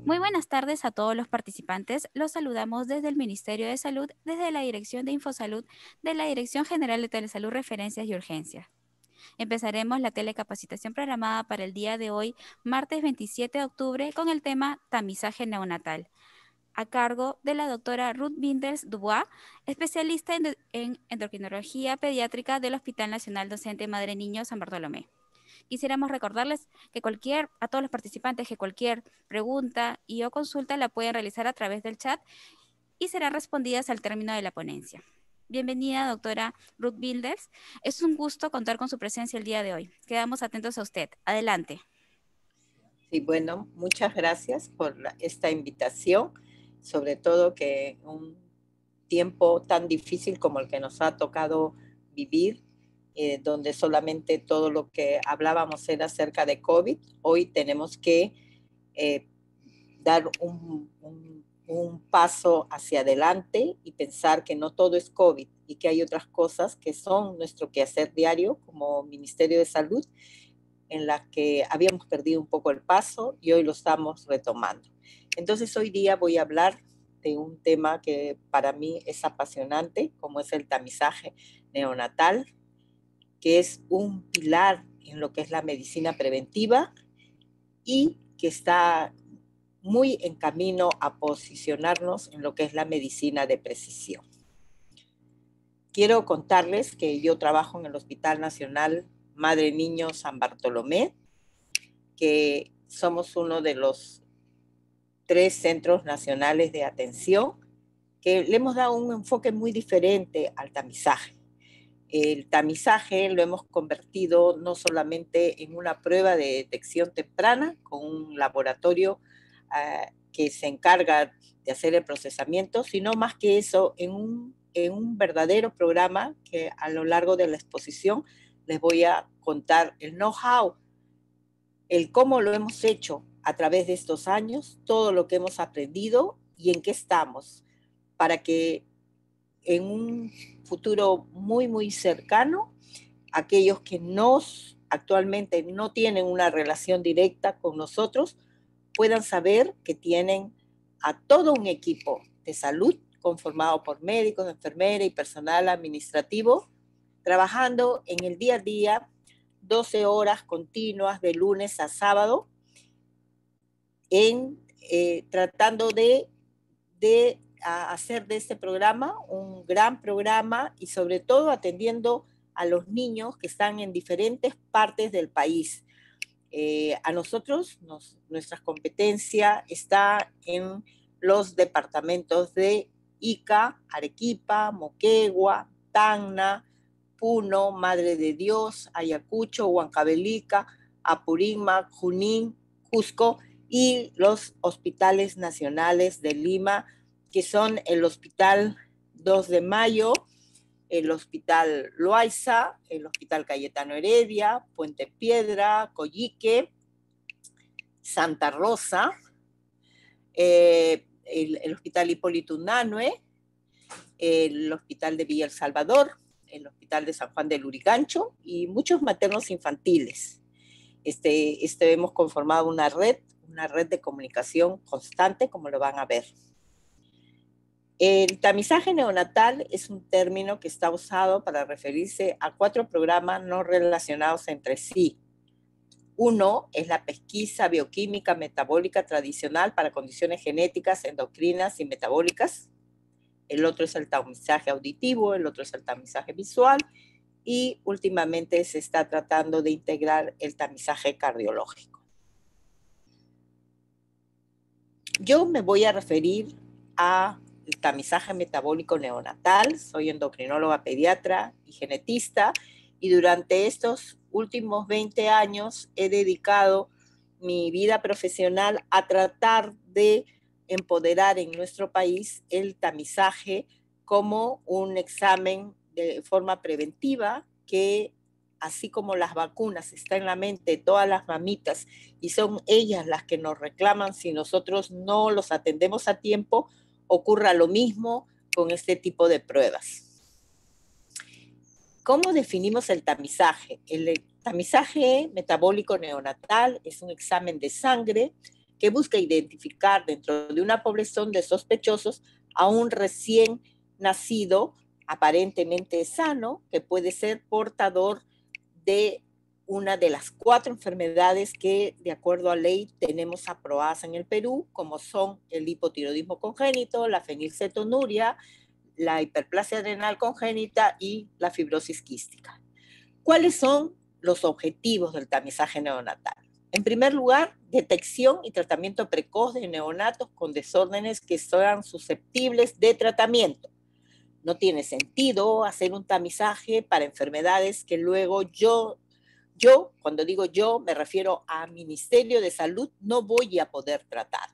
Muy buenas tardes a todos los participantes. Los saludamos desde el Ministerio de Salud, desde la Dirección de Infosalud, de la Dirección General de Telesalud, Referencias y Urgencias. Empezaremos la telecapacitación programada para el día de hoy, martes 27 de octubre, con el tema tamizaje neonatal, a cargo de la doctora Ruth Bindels Dubois, especialista en endocrinología pediátrica del Hospital Nacional Docente Madre Niño San Bartolomé. Quisiéramos recordarles que a todos los participantes que cualquier pregunta o consulta la pueden realizar a través del chat y serán respondidas al término de la ponencia. Bienvenida, doctora Ruth Bindels. Es un gusto contar con su presencia el día de hoy. Quedamos atentos a usted. Adelante. Sí, bueno, muchas gracias por esta invitación, sobre todo que un tiempo tan difícil como el que nos ha tocado vivir, donde solamente todo lo que hablábamos era acerca de COVID, hoy tenemos que dar un paso hacia adelante y pensar que no todo es COVID y que hay otras cosas que son nuestro quehacer diario como Ministerio de Salud, en las que habíamos perdido un poco el paso y hoy lo estamos retomando. Entonces hoy día voy a hablar de un tema que para mí es apasionante, como es el tamizaje neonatal, que es un pilar en lo que es la medicina preventiva y que está muy en camino a posicionarnos en lo que es la medicina de precisión. Quiero contarles que yo trabajo en el Hospital Nacional Madre Niño San Bartolomé, que somos uno de los 3 centros nacionales de atención que le hemos dado un enfoque muy diferente al tamizaje. El tamizaje lo hemos convertido no solamente en una prueba de detección temprana con un laboratorio que se encarga de hacer el procesamiento, sino más que eso, en un verdadero programa que a lo largo de la exposición les voy a contar el know-how, el cómo lo hemos hecho a través de estos años, todo lo que hemos aprendido y en qué estamos, para que en un futuro muy, muy cercano, aquellos que actualmente no tienen una relación directa con nosotros, puedan saber que tienen a todo un equipo de salud conformado por médicos, enfermeras y personal administrativo, trabajando en el día a día 12 horas continuas de lunes a sábado, tratando de hacer de este programa un gran programa y sobre todo atendiendo a los niños que están en diferentes partes del país. A nosotros, nuestra competencia está en los departamentos de Ica, Arequipa, Moquegua, Tacna, Puno, Madre de Dios, Ayacucho, Huancavelica, Apurímac, Junín, Cusco y los hospitales nacionales de Lima, que son el Hospital 2 de Mayo, el Hospital Loaiza, el Hospital Cayetano Heredia, Puente Piedra, Coyique, Santa Rosa, el Hospital Hipólito Unanue, el Hospital de Villa El Salvador, el Hospital de San Juan del Lurigancho y muchos maternos infantiles. Hemos conformado una red de comunicación constante, como lo van a ver. El tamizaje neonatal es un término que está usado para referirse a 4 programas no relacionados entre sí. Uno es la pesquisa bioquímica metabólica tradicional para condiciones genéticas, endocrinas y metabólicas. El otro es el tamizaje auditivo, el otro es el tamizaje visual y últimamente se está tratando de integrar el tamizaje cardiológico. Yo me voy a referir al tamizaje metabólico neonatal. Soy endocrinóloga pediatra y genetista y durante estos últimos 20 años he dedicado mi vida profesional a tratar de empoderar en nuestro país el tamizaje como un examen de forma preventiva que, así como las vacunas, está en la mente de todas las mamitas y son ellas las que nos reclaman si nosotros no los atendemos a tiempo, ocurra lo mismo con este tipo de pruebas. ¿Cómo definimos el tamizaje? El tamizaje metabólico neonatal es un examen de sangre que busca identificar dentro de una población de sospechosos a un recién nacido aparentemente sano, que puede ser portador de una de las 4 enfermedades que, de acuerdo a ley, tenemos aprobadas en el Perú, como son el hipotiroidismo congénito, la fenilcetonuria, la hiperplasia adrenal congénita y la fibrosis quística. ¿Cuáles son los objetivos del tamizaje neonatal? En primer lugar, detección y tratamiento precoz de neonatos con desórdenes que sean susceptibles de tratamiento. No tiene sentido hacer un tamizaje para enfermedades que luego yo, cuando digo yo, me refiero a Ministerio de Salud, no voy a poder tratar.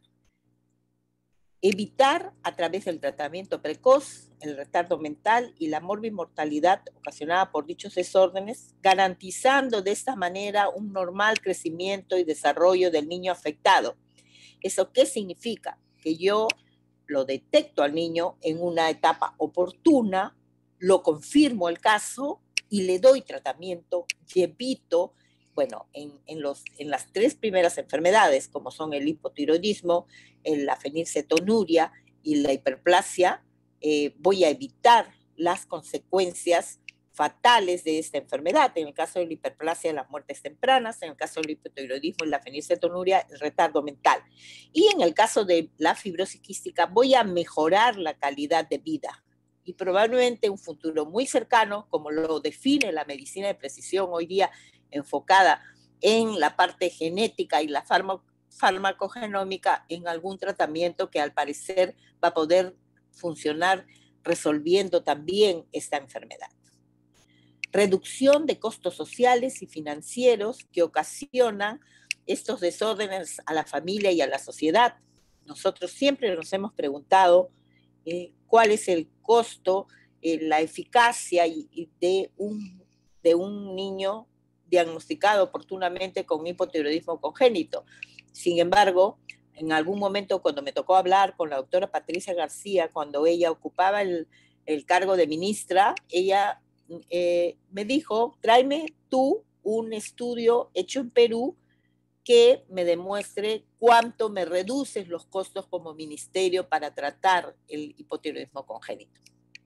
Evitar a través del tratamiento precoz el retardo mental y la morbimortalidad ocasionada por dichos desórdenes, garantizando de esta manera un normal crecimiento y desarrollo del niño afectado. ¿Eso qué significa? Que yo lo detecto al niño en una etapa oportuna, lo confirmo el caso y le doy tratamiento y evito, bueno, en las 3 primeras enfermedades, como son el hipotiroidismo, la fenilcetonuria y la hiperplasia, voy a evitar las consecuencias fatales de esta enfermedad. En el caso de la hiperplasia, las muertes tempranas; en el caso del hipotiroidismo y la fenilcetonuria, el retardo mental. Y en el caso de la fibrosis quística, voy a mejorar la calidad de vida. Y probablemente en un futuro muy cercano, como lo define la medicina de precisión hoy día, enfocada en la parte genética y la farmacogenómica, en algún tratamiento que al parecer va a poder funcionar resolviendo también esta enfermedad. Reducción de costos sociales y financieros que ocasionan estos desórdenes a la familia y a la sociedad. Nosotros siempre nos hemos preguntado cuál es el costo, la eficacia de un niño diagnosticado oportunamente con hipotiroidismo congénito. Sin embargo, en algún momento cuando me tocó hablar con la doctora Patricia García, cuando ella ocupaba el cargo de ministra, ella me dijo: tráeme tú un estudio hecho en Perú que me demuestre cuánto me reduces los costos como ministerio para tratar el hipotiroidismo congénito.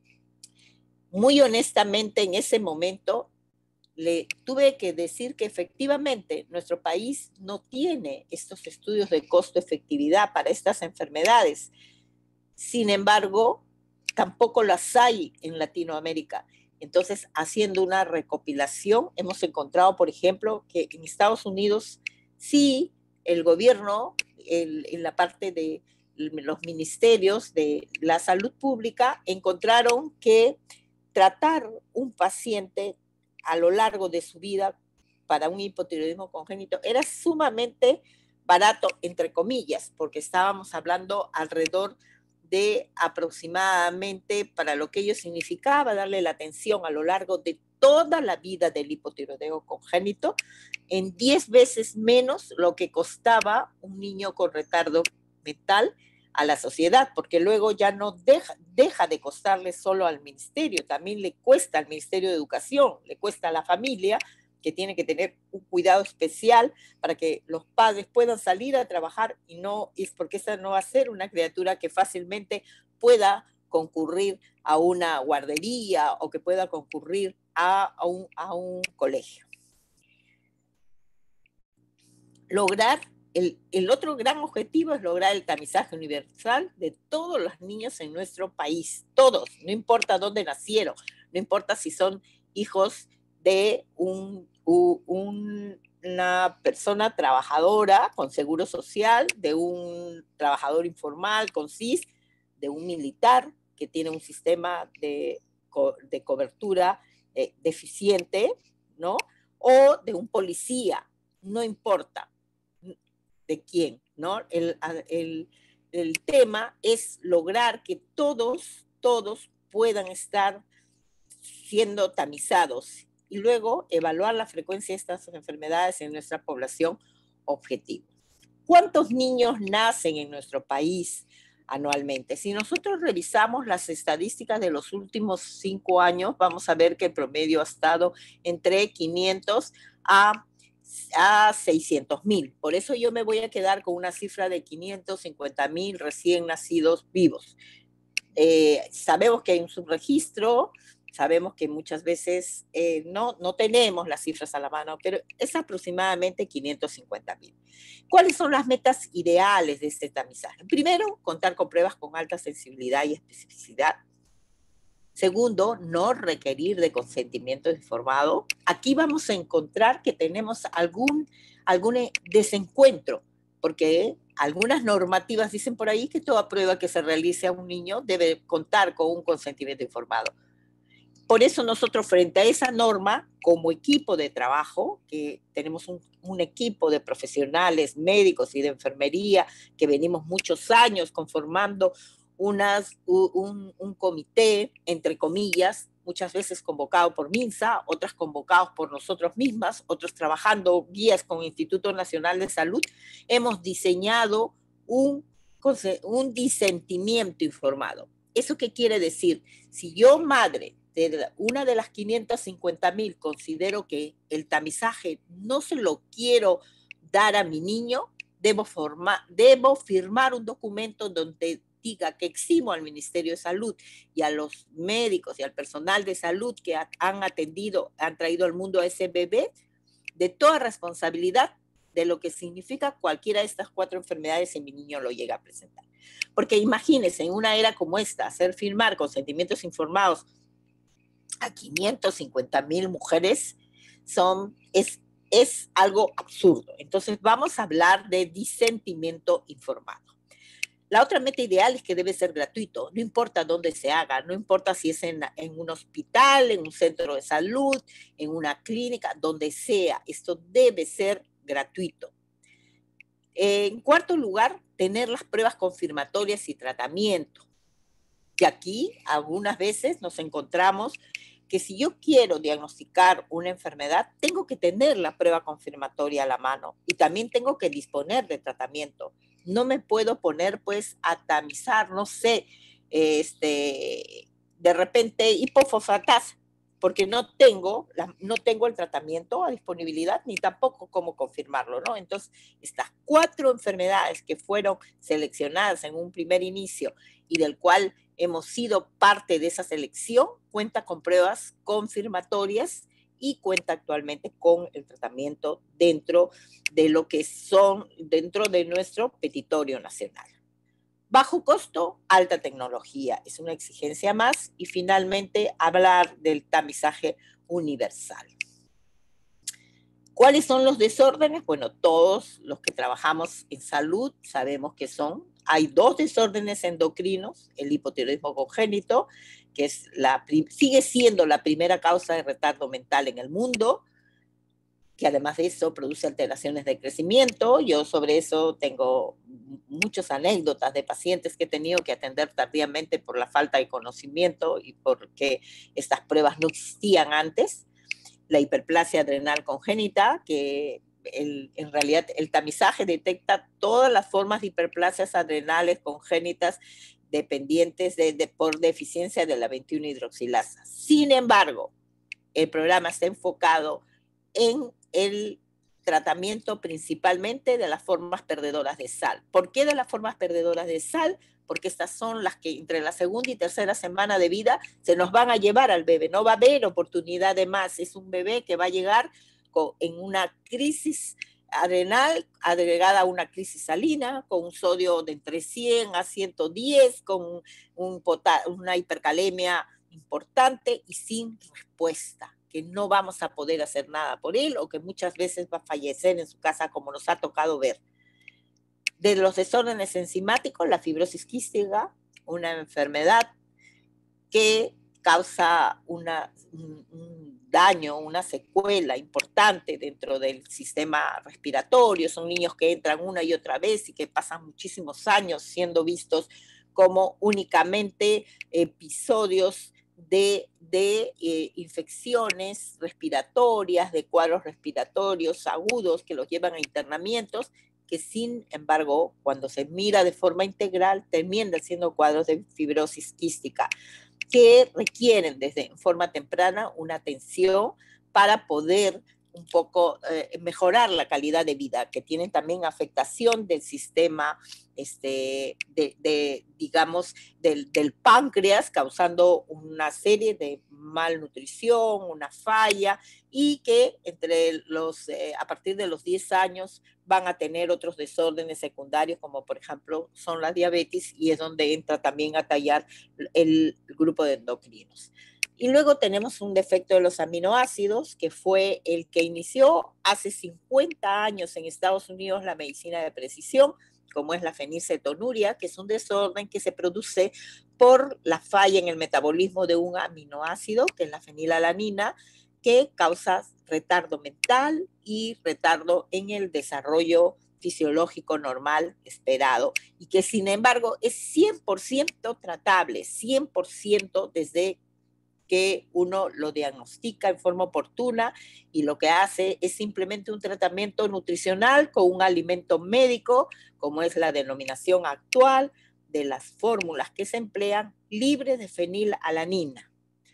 Muy honestamente, en ese momento le tuve que decir que efectivamente nuestro país no tiene estos estudios de costo-efectividad para estas enfermedades. Sin embargo, tampoco las hay en Latinoamérica. Entonces, haciendo una recopilación, hemos encontrado, por ejemplo, que en Estados Unidos sí el gobierno, en la parte de los ministerios de la salud pública, encontraron que tratar un paciente a lo largo de su vida para un hipotiroidismo congénito era sumamente barato, entre comillas, porque estábamos hablando alrededor de aproximadamente, para lo que ello significaba, darle la atención a lo largo de toda la vida del hipotiroidismo congénito, en 10 veces menos lo que costaba un niño con retardo mental a la sociedad, porque luego ya no deja de costarle solo al ministerio, también le cuesta al Ministerio de Educación, le cuesta a la familia, que tiene que tener un cuidado especial para que los padres puedan salir a trabajar, y no es porque esa no va a ser una criatura que fácilmente pueda concurrir a una guardería o que pueda concurrir a un colegio. Lograr el otro gran objetivo es lograr el tamizaje universal de todos los niños en nuestro país, todos, no importa dónde nacieron, no importa si son hijos de una persona trabajadora con seguro social, de un trabajador informal con SIS, de un militar que tiene un sistema de cobertura deficiente, ¿no? O de un policía, no importa de quién, ¿no? El tema es lograr que todos puedan estar siendo tamizados y luego evaluar la frecuencia de estas enfermedades en nuestra población objetivo. ¿Cuántos niños nacen en nuestro país anualmente? Si nosotros revisamos las estadísticas de los últimos 5 años, vamos a ver que el promedio ha estado entre 500 a a 600.000. Por eso yo me voy a quedar con una cifra de 550.000 recién nacidos vivos. Sabemos que hay un subregistro, sabemos que muchas veces no tenemos las cifras a la mano, pero es aproximadamente 550.000. ¿Cuáles son las metas ideales de este tamizaje? Primero, contar con pruebas con alta sensibilidad y especificidad. Segundo, no requerir de consentimiento informado. Aquí vamos a encontrar que tenemos algún desencuentro, porque algunas normativas dicen por ahí que toda prueba que se realice a un niño debe contar con un consentimiento informado. Por eso nosotros, frente a esa norma, como equipo de trabajo, que tenemos un equipo de profesionales, médicos y de enfermería, que venimos muchos años conformando un comité, entre comillas, muchas veces convocado por MINSA, otras convocados por nosotros mismas, otros trabajando guías con el Instituto Nacional de Salud, hemos diseñado un disentimiento informado. ¿Eso qué quiere decir? Si yo, madre, de una de las 550.000, considero que el tamizaje no se lo quiero dar a mi niño, debo firmar un documento donde diga que eximo al Ministerio de Salud y a los médicos y al personal de salud que han atendido, han traído al mundo a ese bebé, de toda responsabilidad de lo que significa cualquiera de estas 4 enfermedades si mi niño lo llega a presentar. Porque imagínense, en una era como esta, hacer firmar consentimientos informados a 550.000 mujeres es algo absurdo. Entonces vamos a hablar de disentimiento informado. La otra meta ideal es que debe ser gratuito, no importa dónde se haga, no importa si es en un hospital, en un centro de salud, en una clínica, donde sea, esto debe ser gratuito. En cuarto lugar, tener las pruebas confirmatorias y tratamiento. Y aquí algunas veces nos encontramos que si yo quiero diagnosticar una enfermedad, tengo que tener la prueba confirmatoria a la mano y también tengo que disponer de tratamiento. No me puedo poner pues a tamizar, no sé, de repente hipofosfatasa, porque no tengo el tratamiento a disponibilidad ni tampoco cómo confirmarlo, ¿no? Entonces, estas 4 enfermedades que fueron seleccionadas en un primer inicio y del cual hemos sido parte de esa selección, cuenta con pruebas confirmatorias y cuenta actualmente con el tratamiento dentro de lo que son, dentro de nuestro petitorio nacional. Bajo costo, alta tecnología, es una exigencia más. Y finalmente, hablar del tamizaje universal. ¿Cuáles son los desórdenes? Bueno, todos los que trabajamos en salud sabemos que son. Hay 2 desórdenes endocrinos, el hipotiroidismo congénito, que sigue siendo la primera causa de retardo mental en el mundo, que además de eso produce alteraciones de crecimiento. Yo sobre eso tengo muchas anécdotas de pacientes que he tenido que atender tardíamente por la falta de conocimiento y porque estas pruebas no existían antes. La hiperplasia adrenal congénita, que en realidad el tamizaje detecta todas las formas de hiperplasias adrenales congénitas dependientes por deficiencia de la 21-hidroxilasa. Sin embargo, el programa está enfocado en el tratamiento principalmente de las formas perdedoras de sal. ¿Por qué de las formas perdedoras de sal? Porque estas son las que entre la segunda y tercera semana de vida se nos van a llevar al bebé. No va a haber oportunidad de más. Es un bebé que va a llegar en una crisis adrenal agregada a una crisis salina, con un sodio de entre 100 a 110, con una hipercalemia importante y sin respuesta, que no vamos a poder hacer nada por él o que muchas veces va a fallecer en su casa, como nos ha tocado ver. De los desórdenes enzimáticos, la fibrosis quística, una enfermedad que causa un daño, una secuela importante dentro del sistema respiratorio. Son niños que entran una y otra vez y que pasan muchísimos años siendo vistos como únicamente episodios de infecciones respiratorias, de cuadros respiratorios agudos que los llevan a internamientos, que sin embargo, cuando se mira de forma integral, terminan siendo cuadros de fibrosis quística que requieren desde forma temprana una atención para poder un poco mejorar la calidad de vida, que tienen también afectación del sistema, digamos, del páncreas, causando una serie de malnutrición, una falla, y que a partir de los 10 años van a tener otros desórdenes secundarios, como por ejemplo son la diabetes, y es donde entra también a tallar el grupo de endocrinos. Y luego tenemos un defecto de los aminoácidos, que fue el que inició hace 50 años en Estados Unidos la medicina de precisión, como es la fenilcetonuria, que es un desorden que se produce por la falla en el metabolismo de un aminoácido, que es la fenilalanina, que causa retardo mental y retardo en el desarrollo fisiológico normal esperado, y que sin embargo es 100% tratable, 100% desde que uno lo diagnostica en forma oportuna, y lo que hace es simplemente un tratamiento nutricional con un alimento médico, como es la denominación actual de las fórmulas que se emplean, libres de fenilalanina.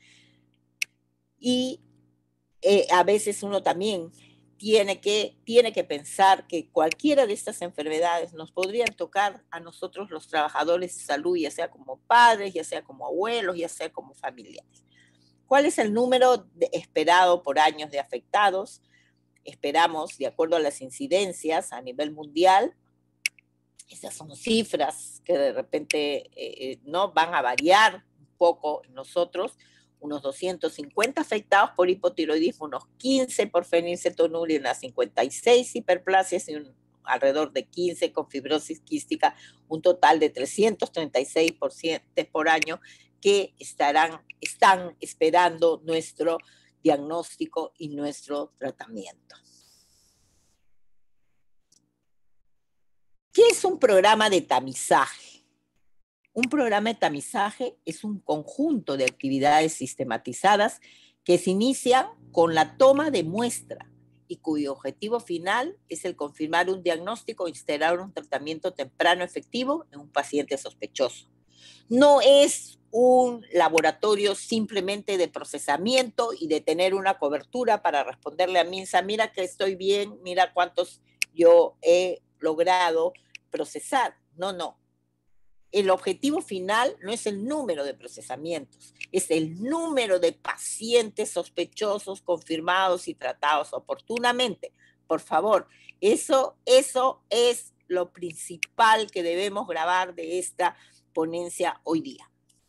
Y a veces uno también tiene que pensar que cualquiera de estas enfermedades nos podrían tocar a nosotros los trabajadores de salud, ya sea como padres, ya sea como abuelos, ya sea como familiares. ¿Cuál es el número esperado por años de afectados? Esperamos, de acuerdo a las incidencias a nivel mundial, esas son cifras que de repente no van a variar un poco en nosotros, unos 250 afectados por hipotiroidismo, unos 15 por fenilcetonuria, unas 56 hiperplasias y alrededor de 15 con fibrosis quística, un total de 336 pacientes por año que están esperando nuestro diagnóstico y nuestro tratamiento. ¿Qué es un programa de tamizaje? Un programa de tamizaje es un conjunto de actividades sistematizadas que se inician con la toma de muestra y cuyo objetivo final es el confirmar un diagnóstico o instaurar un tratamiento temprano efectivo en un paciente sospechoso. No es un laboratorio simplemente de procesamiento y de tener una cobertura para responderle a Minsa, mira que estoy bien, mira cuántos yo he logrado procesar. No, no. El objetivo final no es el número de procesamientos, es el número de pacientes sospechosos, confirmados y tratados oportunamente. Por favor, eso es lo principal que debemos grabar de esta ponencia hoy día.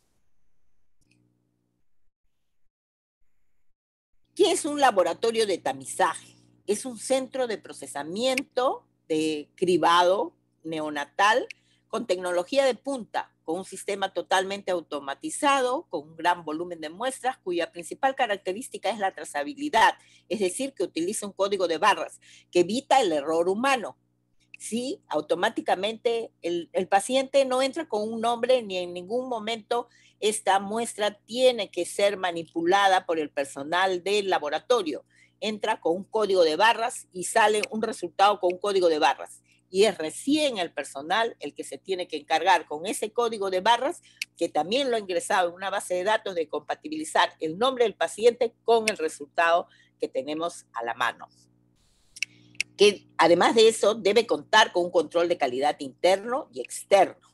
¿Qué es un laboratorio de tamizaje? Es un centro de procesamiento de cribado neonatal con tecnología de punta, con un sistema totalmente automatizado, con un gran volumen de muestras, cuya principal característica es la trazabilidad, es decir, que utiliza un código de barras que evita el error humano. Sí, automáticamente el paciente no entra con un nombre, ni en ningún momento esta muestra tiene que ser manipulada por el personal del laboratorio. Entra con un código de barras y sale un resultado con un código de barras. Y es recién el personal el que se tiene que encargar con ese código de barras, que también lo ha ingresado en una base de datos, de compatibilizar el nombre del paciente con el resultado que tenemos a la mano. Que además de eso debe contar con un control de calidad interno y externo.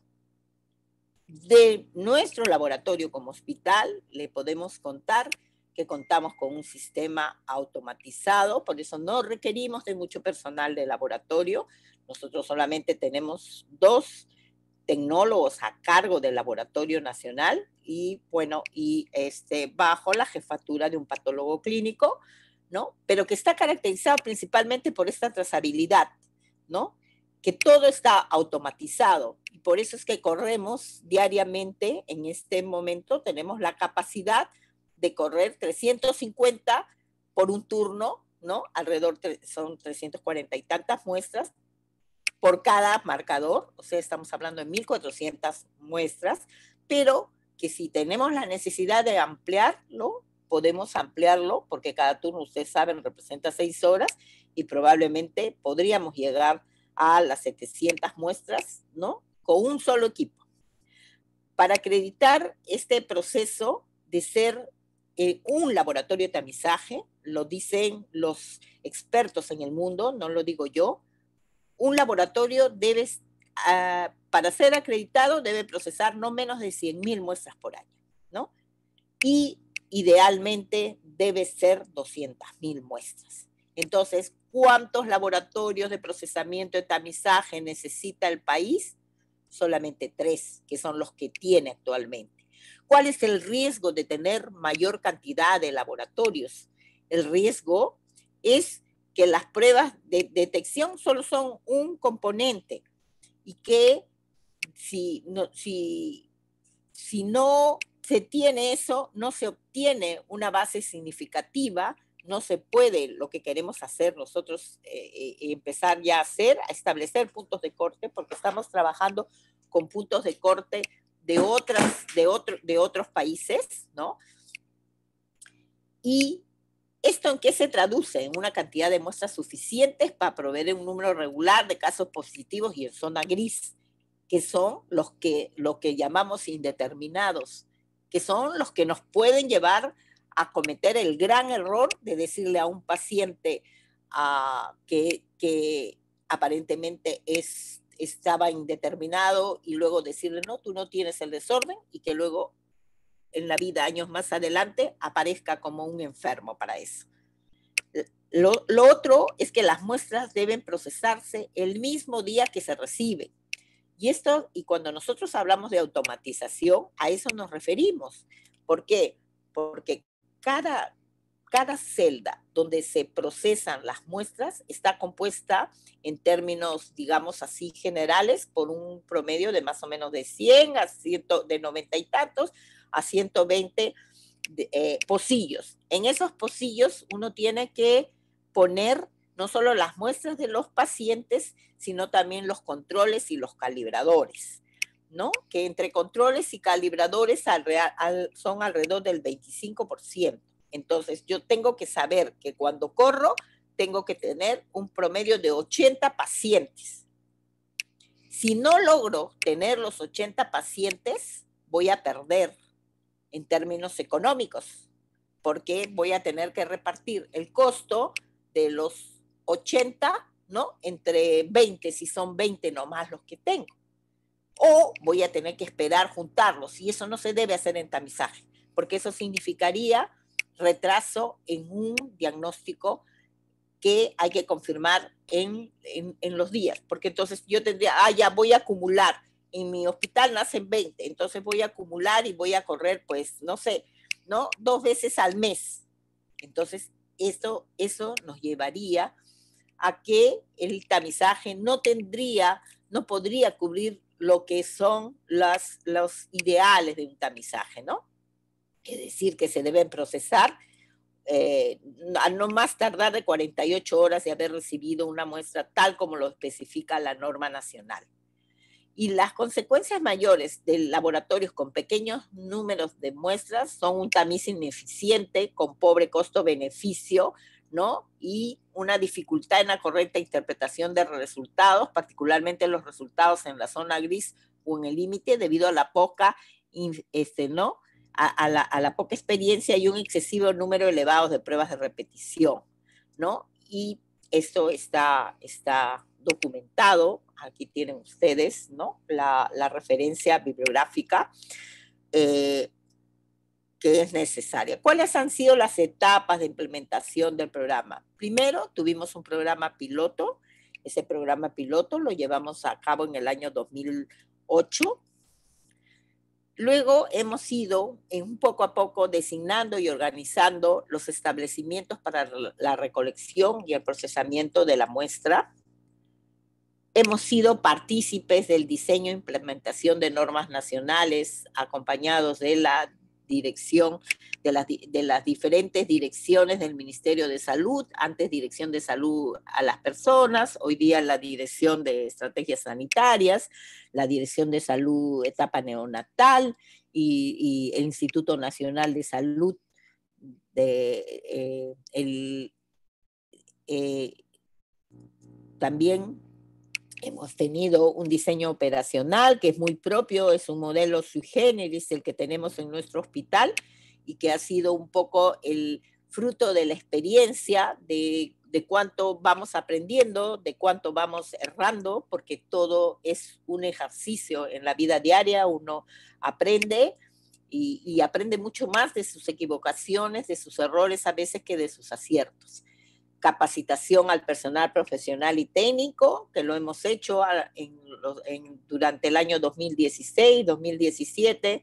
De nuestro laboratorio como hospital le podemos contar que contamos con un sistema automatizado, por eso no requerimos de mucho personal de laboratorio. Nosotros solamente tenemos 2 tecnólogos a cargo del Laboratorio Nacional y bueno, bajo la jefatura de un patólogo clínico, ¿no? Pero que está caracterizado principalmente por esta trazabilidad, ¿no? Que todo está automatizado, y por eso es que corremos diariamente. En este momento tenemos la capacidad de correr 350 por un turno, ¿no? Alrededor son 340 y tantas muestras por cada marcador, o sea, estamos hablando de 1.400 muestras, pero que si tenemos la necesidad de ampliarlo, podemos ampliarlo, porque cada turno, ustedes saben, representa 6 horas, y probablemente podríamos llegar a las 700 muestras, ¿no? Con un solo equipo. Para acreditar este proceso de ser un laboratorio de tamizaje, lo dicen los expertos en el mundo, no lo digo yo, un laboratorio debe, para ser acreditado, debe procesar no menos de 100.000 muestras por año, ¿no? Y idealmente debe ser 200.000 muestras. Entonces, ¿cuántos laboratorios de procesamiento de tamizaje necesita el país? Solamente 3, que son los que tiene actualmente. ¿Cuál es el riesgo de tener mayor cantidad de laboratorios? El riesgo es que las pruebas de detección solo son un componente y que si no se tiene eso, no se obtiene una base significativa, no se puede lo que queremos hacer nosotros, empezar ya a hacer, a establecer puntos de corte, porque estamos trabajando con puntos de corte de otros países, ¿no? Y ¿esto en qué se traduce? En una cantidad de muestras suficientes para proveer un número regular de casos positivos y en zona gris, que son lo que llamamos indeterminados, que son los que nos pueden llevar a cometer el gran error de decirle a un paciente que aparentemente estaba indeterminado y luego decirle, no, tú no tienes el desorden, y que luego en la vida, años más adelante, aparezca como un enfermo para eso. Lo otro es que las muestras deben procesarse el mismo día que se recibe. Y cuando nosotros hablamos de automatización, a eso nos referimos. ¿Por qué? Porque cada celda donde se procesan las muestras está compuesta en términos, digamos así, generales, por un promedio de más o menos de 100 de 90 y tantos a 120 pocillos. En esos pocillos uno tiene que poner no solo las muestras de los pacientes, sino también los controles y los calibradores, ¿no? Que entre controles y calibradores son alrededor del 25%. Entonces, yo tengo que saber que cuando corro, tengo que tener un promedio de 80 pacientes. Si no logro tener los 80 pacientes, voy a perder en términos económicos, porque voy a tener que repartir el costo de los 80, ¿no? Entre 20, si son 20 nomás los que tengo. O voy a tener que esperar juntarlos, y eso no se debe hacer en tamizaje, porque eso significaría retraso en un diagnóstico que hay que confirmar en los días, porque entonces yo tendría, ya voy a acumular, en mi hospital nacen 20, entonces voy a acumular y voy a correr, pues, no sé, ¿no? 2 veces al mes. Entonces, eso nos llevaría a que el tamizaje no podría cubrir lo que son los ideales de un tamizaje, ¿no? Es decir, que se deben procesar a no más tardar de 48 horas de haber recibido una muestra tal como lo especifica la norma nacional. Y las consecuencias mayores de laboratorios con pequeños números de muestras son un tamiz ineficiente, con pobre costo-beneficio, ¿no? Y una dificultad en la correcta interpretación de resultados, particularmente los resultados en la zona gris o en el límite, debido a la poca, ¿no? A la poca experiencia y un excesivo número elevado de pruebas de repetición, ¿no? Y esto está documentado. Aquí tienen ustedes, ¿no? La referencia bibliográfica que es necesaria. ¿Cuáles han sido las etapas de implementación del programa? Primero, tuvimos un programa piloto. Ese programa piloto lo llevamos a cabo en el año 2008. Luego hemos ido poco a poco designando y organizando los establecimientos para la recolección y el procesamiento de la muestra. Hemos sido partícipes del diseño e implementación de normas nacionales, acompañados de la dirección, de las diferentes direcciones del Ministerio de Salud, antes Dirección de Salud a las Personas, hoy día la Dirección de Estrategias Sanitarias, la Dirección de Salud Etapa Neonatal y el Instituto Nacional de Salud, también hemos tenido un diseño operacional que es muy propio, es un modelo sui generis el que tenemos en nuestro hospital y que ha sido un poco el fruto de la experiencia, de cuánto vamos aprendiendo, de cuánto vamos errando, porque todo es un ejercicio en la vida diaria, uno aprende y aprende mucho más de sus equivocaciones, de sus errores a veces que de sus aciertos. Capacitación al personal profesional y técnico, que lo hemos hecho durante el año 2016, 2017.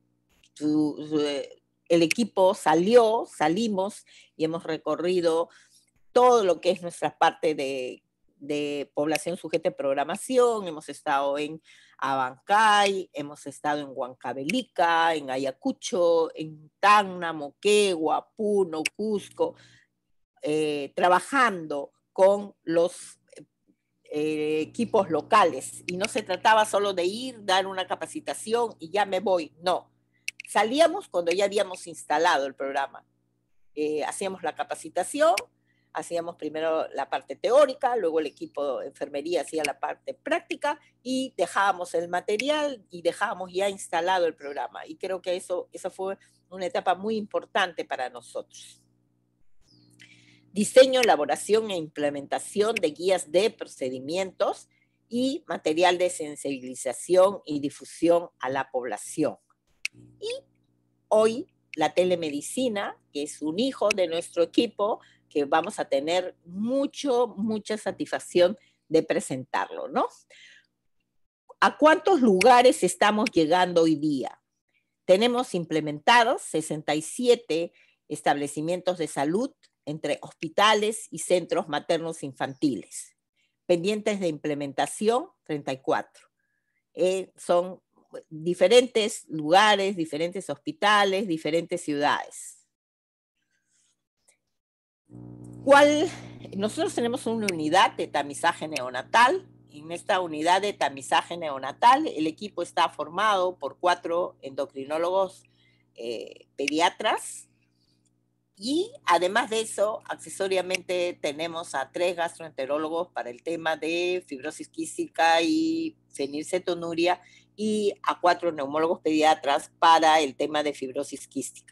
El equipo salimos y hemos recorrido todo lo que es nuestra parte de población sujeta de programación. Hemos estado en Abancay, hemos estado en Huancavelica, en Ayacucho, en Tacna, Moquegua, Puno, Cusco, trabajando con los equipos locales. Y no se trataba solo de ir, dar una capacitación y ya me voy, no. Salíamos cuando ya habíamos instalado el programa. Hacíamos la capacitación, hacíamos primero la parte teórica, luego el equipo de enfermería hacía la parte práctica y dejábamos el material y dejábamos ya instalado el programa. Y creo que eso fue una etapa muy importante para nosotros. Diseño, elaboración e implementación de guías de procedimientos y material de sensibilización y difusión a la población. Y hoy la telemedicina, que es un hijo de nuestro equipo, que vamos a tener mucha satisfacción de presentarlo, ¿no? ¿A cuántos lugares estamos llegando hoy día? Tenemos implementados 67 establecimientos de salud entre hospitales y centros maternos infantiles. Pendientes de implementación, 34. Son diferentes lugares, diferentes hospitales, diferentes ciudades. Nosotros tenemos una unidad de tamizaje neonatal. En esta unidad de tamizaje neonatal, el equipo está formado por 4 endocrinólogos pediatras y además de eso, accesoriamente tenemos a 3 gastroenterólogos para el tema de fibrosis quística y fenilcetonuria y a 4 neumólogos pediatras para el tema de fibrosis quística.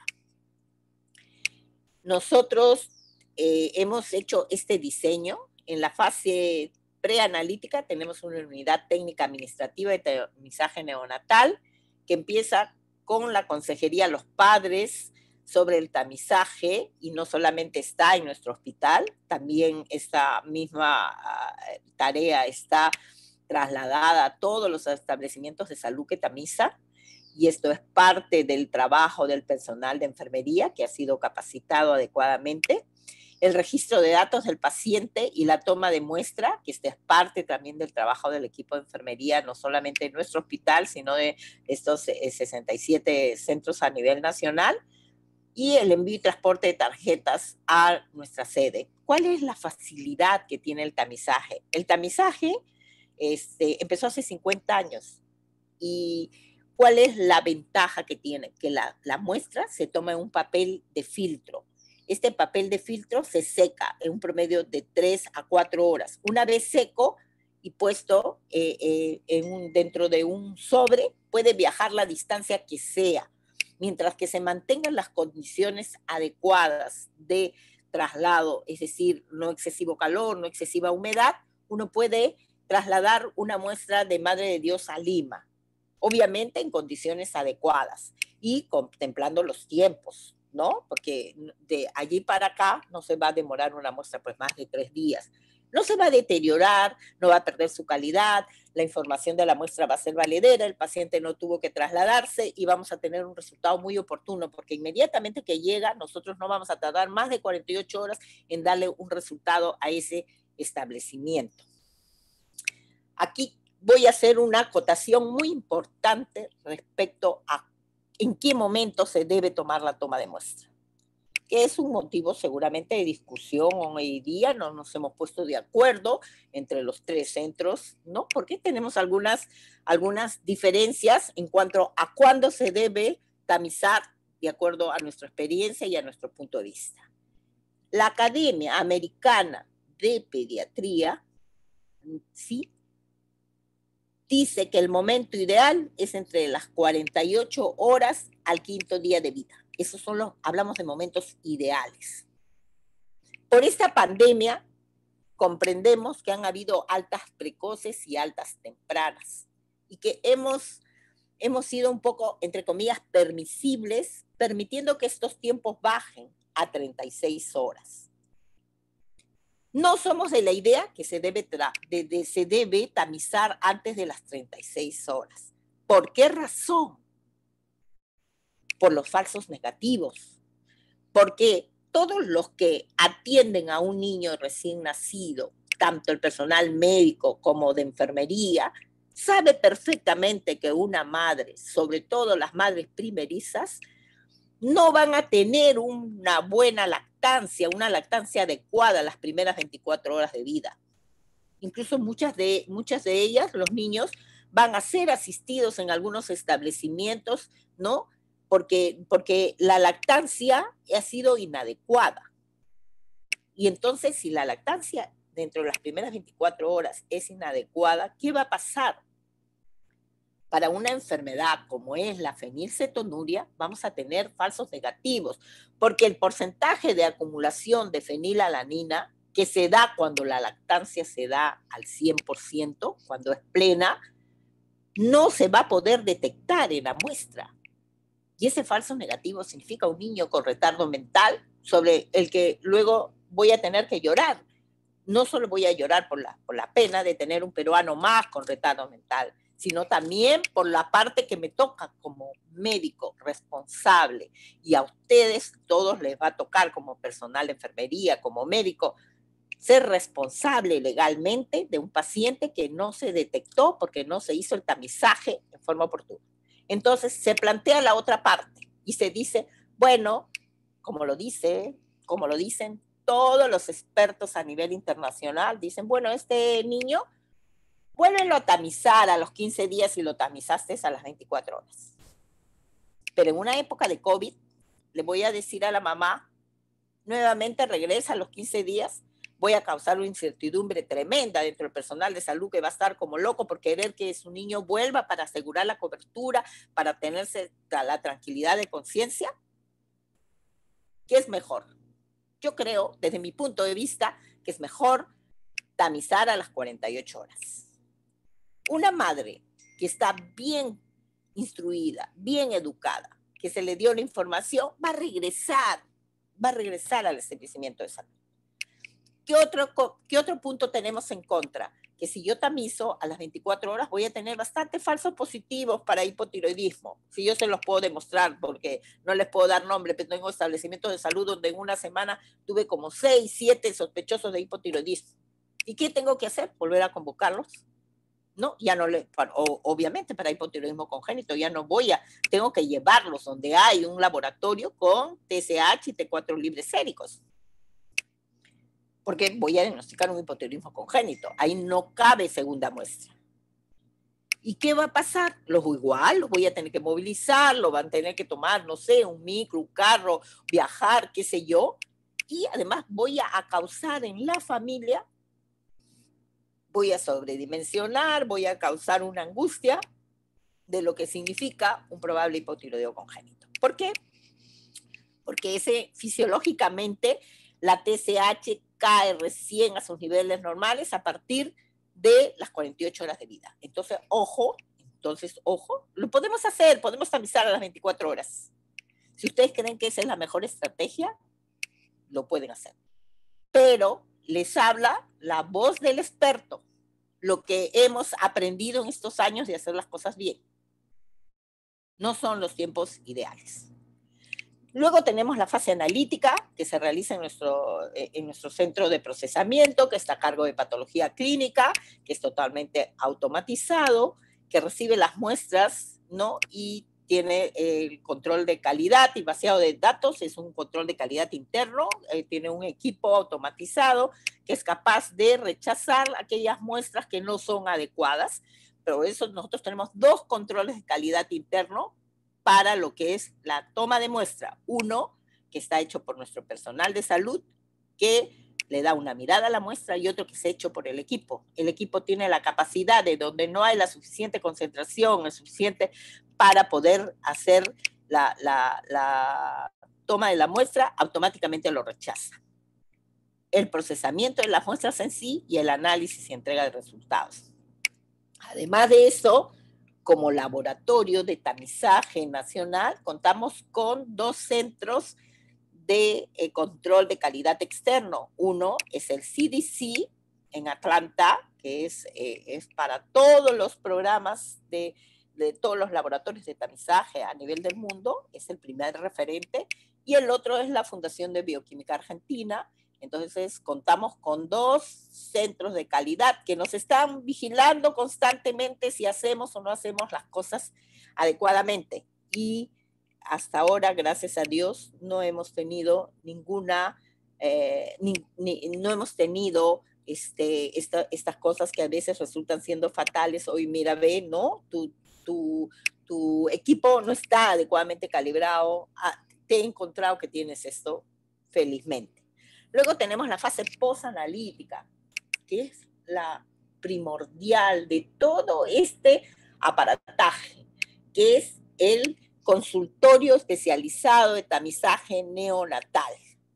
Nosotros hemos hecho este diseño. En la fase preanalítica tenemos una unidad técnica administrativa de tamizaje neonatal que empieza con la consejería a los padres sobre el tamizaje, y no solamente está en nuestro hospital, también esta misma tarea está trasladada a todos los establecimientos de salud que tamiza, y esto es parte del trabajo del personal de enfermería que ha sido capacitado adecuadamente. El registro de datos del paciente y la toma de muestra, que esta es parte también del trabajo del equipo de enfermería, no solamente en nuestro hospital, sino de estos 67 centros a nivel nacional, y el envío y transporte de tarjetas a nuestra sede. ¿Cuál es la facilidad que tiene el tamizaje? El tamizaje empezó hace 50 años. ¿Y cuál es la ventaja que tiene? Que la muestra se toma en un papel de filtro. Este papel de filtro se seca en un promedio de 3 a 4 horas. Una vez seco y puesto dentro de un sobre, puede viajar la distancia que sea. Mientras que se mantengan las condiciones adecuadas de traslado, es decir, no excesivo calor, no excesiva humedad, uno puede trasladar una muestra de Madre de Dios a Lima, obviamente en condiciones adecuadas y contemplando los tiempos, ¿no? Porque de allí para acá no se va a demorar una muestra pues más de 3 días. No se va a deteriorar, no va a perder su calidad, la información de la muestra va a ser valedera, el paciente no tuvo que trasladarse y vamos a tener un resultado muy oportuno, porque inmediatamente que llega, nosotros no vamos a tardar más de 48 horas en darle un resultado a ese establecimiento. Aquí voy a hacer una acotación muy importante respecto a en qué momento se debe tomar la toma de muestra, que es un motivo seguramente de discusión hoy día. No nos hemos puesto de acuerdo entre los 3 centros, ¿no? Porque tenemos algunas diferencias en cuanto a cuándo se debe tamizar de acuerdo a nuestra experiencia y a nuestro punto de vista. La Academia Americana de Pediatría, sí, dice que el momento ideal es entre las 48 horas al 5.º día de vida. Esos son hablamos de momentos ideales. Por esta pandemia, comprendemos que han habido altas precoces y altas tempranas, y que hemos sido un poco, entre comillas, permisibles, permitiendo que estos tiempos bajen a 36 horas. No somos de la idea que se debe tamizar antes de las 36 horas. ¿Por qué razón? Por los falsos negativos. Porque todos los que atienden a un niño recién nacido, tanto el personal médico como de enfermería, sabe perfectamente que una madre, sobre todo las madres primerizas, no van a tener una buena lactancia, una lactancia adecuada las primeras 24 horas de vida. Incluso muchas de ellas, los niños, van a ser asistidos en algunos establecimientos, ¿no? Porque la lactancia ha sido inadecuada. Y entonces, si la lactancia dentro de las primeras 24 horas es inadecuada, ¿qué va a pasar? Para una enfermedad como es la fenilcetonuria, vamos a tener falsos negativos, porque el porcentaje de acumulación de fenilalanina que se da cuando la lactancia se da al 100%, cuando es plena, no se va a poder detectar en la muestra. Y ese falso negativo significa un niño con retardo mental sobre el que luego voy a tener que llorar. No solo voy a llorar por la pena de tener un peruano más con retardo mental, sino también por la parte que me toca como médico responsable. Y a ustedes todos les va a tocar como personal de enfermería, como médico, ser responsable legalmente de un paciente que no se detectó porque no se hizo el tamizaje en forma oportuna. Entonces se plantea la otra parte y se dice, bueno, como lo dicen todos los expertos a nivel internacional, dicen, bueno, este niño, vuélvelo a tamizar a los 15 días y lo tamizaste a las 24 horas. Pero en una época de COVID, le voy a decir a la mamá, nuevamente regresa a los 15 días, voy a causar una incertidumbre tremenda dentro del personal de salud que va a estar como loco por querer que su niño vuelva para asegurar la cobertura, para tenerse la tranquilidad de conciencia. ¿Qué es mejor? Yo creo, desde mi punto de vista, que es mejor tamizar a las 48 horas. Una madre que está bien instruida, bien educada, que se le dio la información, va a regresar al establecimiento de salud. ¿Qué otro punto tenemos en contra? Que si yo tamizo a las 24 horas voy a tener bastantes falsos positivos para hipotiroidismo. Si yo se los puedo demostrar, porque no les puedo dar nombre, pero tengo establecimientos de salud donde en una semana tuve como 6, 7 sospechosos de hipotiroidismo. ¿Y qué tengo que hacer? Volver a convocarlos. ¿No? Ya no obviamente para hipotiroidismo congénito ya no tengo que llevarlos donde hay un laboratorio con TSH y T4 libres séricos. Porque voy a diagnosticar un hipotiroidismo congénito. Ahí no cabe segunda muestra. ¿Y qué va a pasar? Los voy a tener que movilizar, lo van a tener que tomar, no sé, un micro, un carro, viajar, qué sé yo. Y además voy a causar en la familia, voy a sobredimensionar, voy a causar una angustia de lo que significa un probable hipotiroidismo congénito. ¿Por qué? Porque fisiológicamente la TSH cae recién a sus niveles normales a partir de las 48 horas de vida. Entonces, ojo, lo podemos hacer, podemos tamizar a las 24 horas. Si ustedes creen que esa es la mejor estrategia, lo pueden hacer. Pero les habla la voz del experto, lo que hemos aprendido en estos años de hacer las cosas bien. No son los tiempos ideales. Luego tenemos la fase analítica que se realiza en nuestro centro de procesamiento, que está a cargo de patología clínica, que es totalmente automatizado, que recibe las muestras, ¿no? Y tiene el control de calidad y vaciado de datos, es un control de calidad interno, tiene un equipo automatizado que es capaz de rechazar aquellas muestras que no son adecuadas. Pero eso nosotros tenemos 2 controles de calidad interno para lo que es la toma de muestra. Uno, que está hecho por nuestro personal de salud, que le da una mirada a la muestra, y otro que es hecho por el equipo. El equipo tiene la capacidad de donde no hay la suficiente concentración, el suficiente para poder hacer la toma de la muestra, automáticamente lo rechaza. El procesamiento de las muestras en sí y el análisis y entrega de resultados. Además de eso, como laboratorio de tamizaje nacional, contamos con 2 centros de control de calidad externo. Uno es el CDC en Atlanta, que es para todos los programas de todos los laboratorios de tamizaje a nivel del mundo, es el primer referente, y el otro es la Fundación de Bioquímica Argentina. Entonces, contamos con 2 centros de calidad que nos están vigilando constantemente si hacemos o no hacemos las cosas adecuadamente. Y hasta ahora, gracias a Dios, no hemos tenido ninguna, no hemos tenido estas cosas que a veces resultan siendo fatales. Hoy mira, ve, ¿no? Tu equipo no está adecuadamente calibrado. Te he encontrado que tienes esto, felizmente. Luego tenemos la fase posanalítica, que es la primordial de todo este aparataje, que es el consultorio especializado de tamizaje neonatal.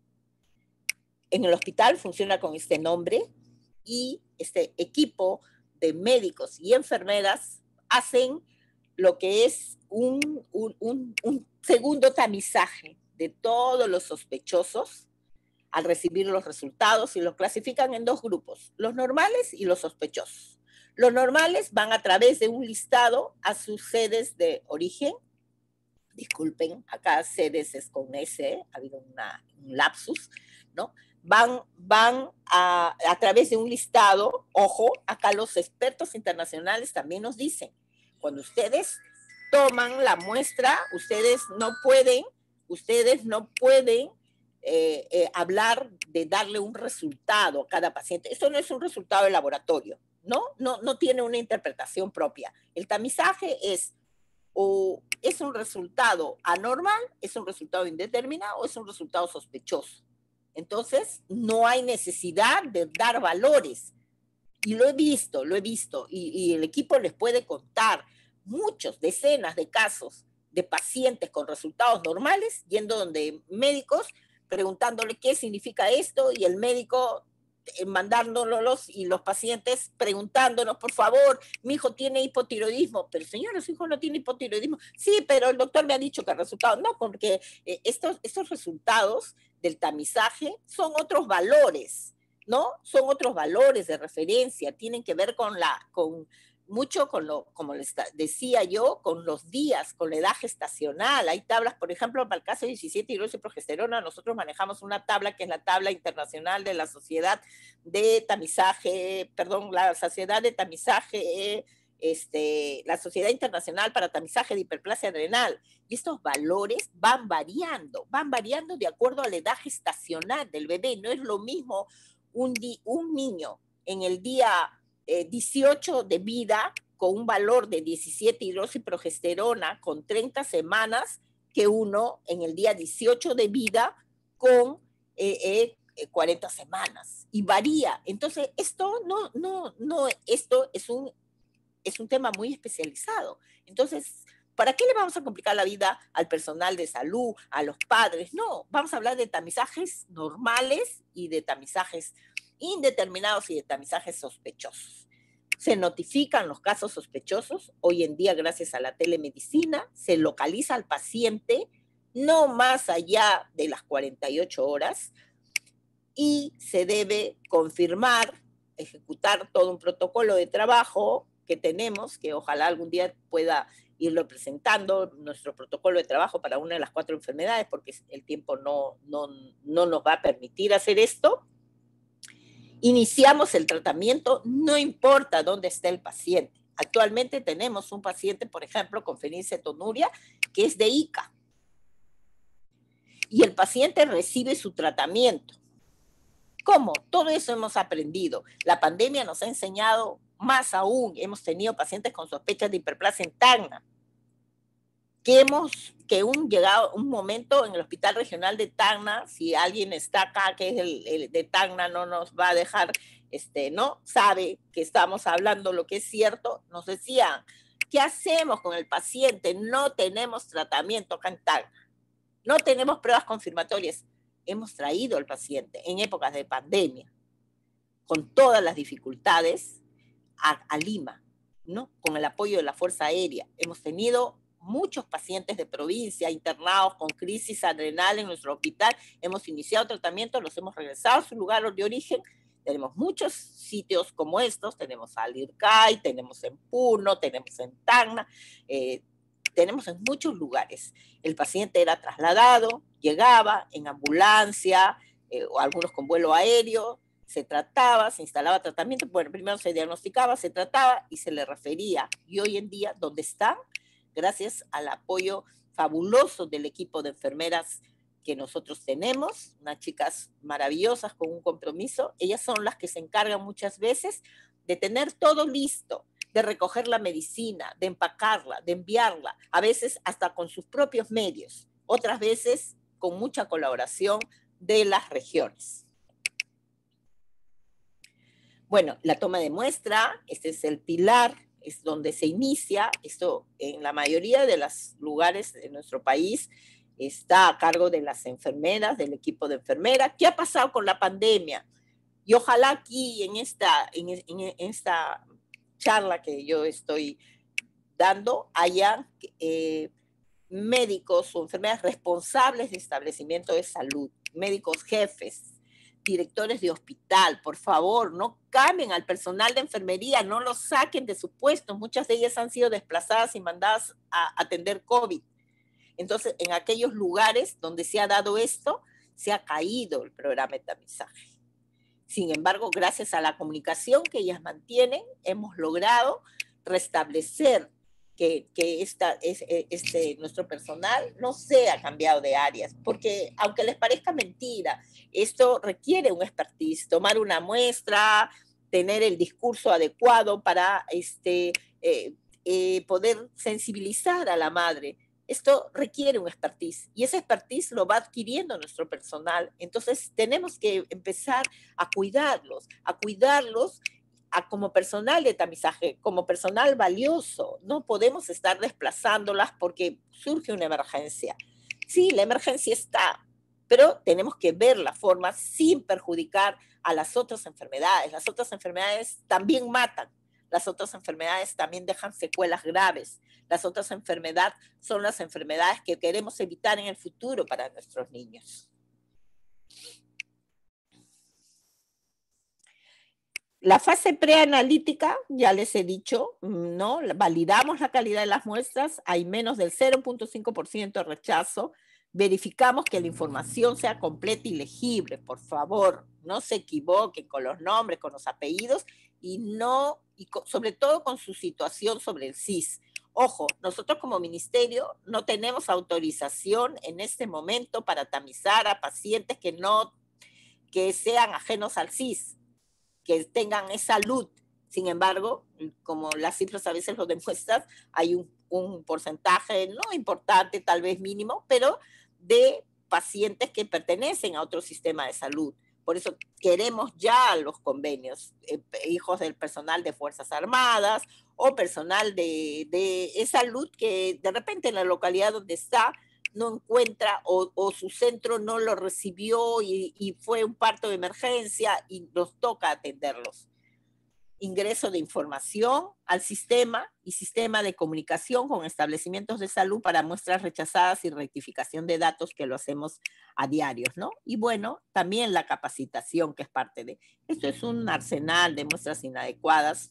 En el hospital funciona con este nombre y este equipo de médicos y enfermeras hacen lo que es un segundo tamizaje de todos los sospechosos al recibir los resultados y los clasifican en 2 grupos, los normales y los sospechosos. Los normales van a través de un listado a sus sedes de origen. Disculpen, acá sedes es con S, ha habido un lapsus, ¿no? Van a través de un listado, ojo, acá los expertos internacionales también nos dicen, cuando ustedes toman la muestra, ustedes no pueden hablar de darle un resultado a cada paciente. Esto no es un resultado de laboratorio, ¿no? No tiene una interpretación propia. El tamizaje es o es un resultado anormal, es un resultado indeterminado o es un resultado sospechoso. Entonces, no hay necesidad de dar valores. Y lo he visto, y el equipo les puede contar muchos, decenas de casos de pacientes con resultados normales, yendo donde médicos, preguntándole qué significa esto, y el médico mandándolos y los pacientes preguntándonos, por favor, mi hijo tiene hipotiroidismo. Pero señora, su hijo no tiene hipotiroidismo. Sí, pero el doctor me ha dicho que el resultado no, porque estos resultados del tamizaje son otros valores, ¿no? Son otros valores de referencia, tienen que ver mucho con lo, como les decía yo, con los días, con la edad gestacional. Hay tablas, por ejemplo, para el caso de 17 hidroxiprogesterona, nosotros manejamos una tabla que es la tabla internacional de la Sociedad de Tamizaje, la Sociedad de Tamizaje, la Sociedad Internacional para Tamizaje de Hiperplasia Adrenal. Y estos valores van variando de acuerdo a la edad gestacional del bebé. No es lo mismo un niño en el día 18 de vida con un valor de 17 hidroxiprogesterona con 30 semanas que uno en el día 18 de vida con 40 semanas. Y varía. Entonces, esto esto es un tema muy especializado. Entonces, ¿para qué le vamos a complicar la vida al personal de salud, a los padres? No, vamos a hablar de tamizajes normales y de tamizajes indeterminados y de tamizajes sospechosos. Se notifican los casos sospechosos. Hoy en día, gracias a la telemedicina, se localiza al paciente no más allá de las 48 horas y se debe confirmar, ejecutar todo un protocolo de trabajo que tenemos, que ojalá algún día pueda irlo presentando, nuestro protocolo de trabajo para una de las 4 enfermedades, porque el tiempo no nos va a permitir hacer esto. Iniciamos el tratamiento, no importa dónde esté el paciente. Actualmente tenemos un paciente, por ejemplo, con fenilcetonuria, que es de ICA. Y el paciente recibe su tratamiento. ¿Cómo? Todo eso hemos aprendido. La pandemia nos ha enseñado más aún. Hemos tenido pacientes con sospechas de hiperplasia en Tacna. Llegado un momento en el Hospital Regional de Tacna, si alguien está acá, que es el de Tacna, no nos va a dejar, ¿no? Sabe que estamos hablando lo que es cierto. Nos decían, ¿Qué hacemos con el paciente? No tenemos tratamiento cantar, no tenemos pruebas confirmatorias. Hemos traído al paciente en épocas de pandemia, con todas las dificultades, a Lima, ¿no? Con el apoyo de la Fuerza Aérea. Hemos tenido muchos pacientes de provincia internados con crisis adrenal en nuestro hospital. Hemos iniciado tratamiento, los hemos regresado a su lugar de origen. Tenemos muchos sitios como estos, tenemos Alircay, tenemos en Puno, tenemos en Tacna, tenemos en muchos lugares. El paciente era trasladado, llegaba en ambulancia, o algunos con vuelo aéreo, se trataba, se instalaba tratamiento, bueno, primero se diagnosticaba, se trataba y se le refería. Y hoy en día, ¿dónde están? Gracias al apoyo fabuloso del equipo de enfermeras que nosotros tenemos, unas chicas maravillosas con un compromiso. Ellas son las que se encargan muchas veces de tener todo listo, de recoger la medicina, de empacarla, de enviarla, a veces hasta con sus propios medios, otras veces con mucha colaboración de las regiones. Bueno, la toma de muestra, este es el pilar, es donde se inicia. Esto en la mayoría de los lugares de nuestro país está a cargo de las enfermeras, del equipo de enfermeras. ¿Qué ha pasado con la pandemia? Y ojalá aquí en esta charla que yo estoy dando haya médicos o enfermeras responsables de establecimiento de salud, médicos jefes, directores de hospital, por favor, no cambien al personal de enfermería, no los saquen de su puesto. Muchas de ellas han sido desplazadas y mandadas a atender COVID. Entonces, en aquellos lugares donde se ha dado esto, se ha caído el programa de tamizaje. Sin embargo, gracias a la comunicación que ellas mantienen, hemos logrado restablecer que nuestro personal no sea cambiado de áreas, porque aunque les parezca mentira, esto requiere un expertise, tomar una muestra, tener el discurso adecuado para poder sensibilizar a la madre. Esto requiere un expertise y ese expertise lo va adquiriendo nuestro personal. Entonces tenemos que empezar a cuidarlos como personal de tamizaje, como personal valioso. No podemos estar desplazándolas porque surge una emergencia. Sí, la emergencia está, pero tenemos que ver la forma sin perjudicar a las otras enfermedades. Las otras enfermedades también matan. Las otras enfermedades también dejan secuelas graves. Las otras enfermedades son las enfermedades que queremos evitar en el futuro para nuestros niños. La fase preanalítica, ya les he dicho, ¿no? Validamos la calidad de las muestras, hay menos del 0.5% de rechazo, verificamos que la información sea completa y legible, por favor, no se equivoquen con los nombres, con los apellidos, sobre todo con su situación sobre el CIS. Ojo, nosotros como ministerio no tenemos autorización en este momento para tamizar a pacientes que sean ajenos al CIS, que tengan esa salud. Sin embargo, como las cifras a veces lo demuestran, hay un porcentaje no importante, tal vez mínimo, pero de pacientes que pertenecen a otro sistema de salud. Por eso queremos ya los convenios, hijos del personal de Fuerzas Armadas o personal de salud que de repente en la localidad donde está no encuentra o su centro no lo recibió y fue un parto de emergencia y nos toca atenderlos. Ingreso de información al sistema y sistema de comunicación con establecimientos de salud para muestras rechazadas y rectificación de datos que lo hacemos a diarios, ¿no? Y bueno, también la capacitación que es parte de esto. Es un arsenal de muestras inadecuadas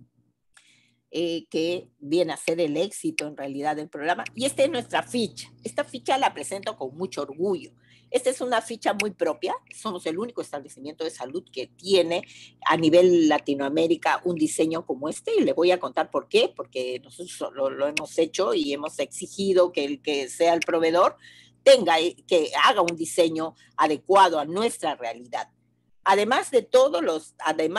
que viene a ser el éxito en realidad del programa. Y esta es nuestra ficha. Esta ficha la presento con mucho orgullo. Esta es una ficha muy propia. Somos el único establecimiento de salud que tiene a nivel Latinoamérica un diseño como este. Y le voy a contar por qué. Porque nosotros lo hemos hecho y hemos exigido que el que sea el proveedor que haga un diseño adecuado a nuestra realidad. Además de todos los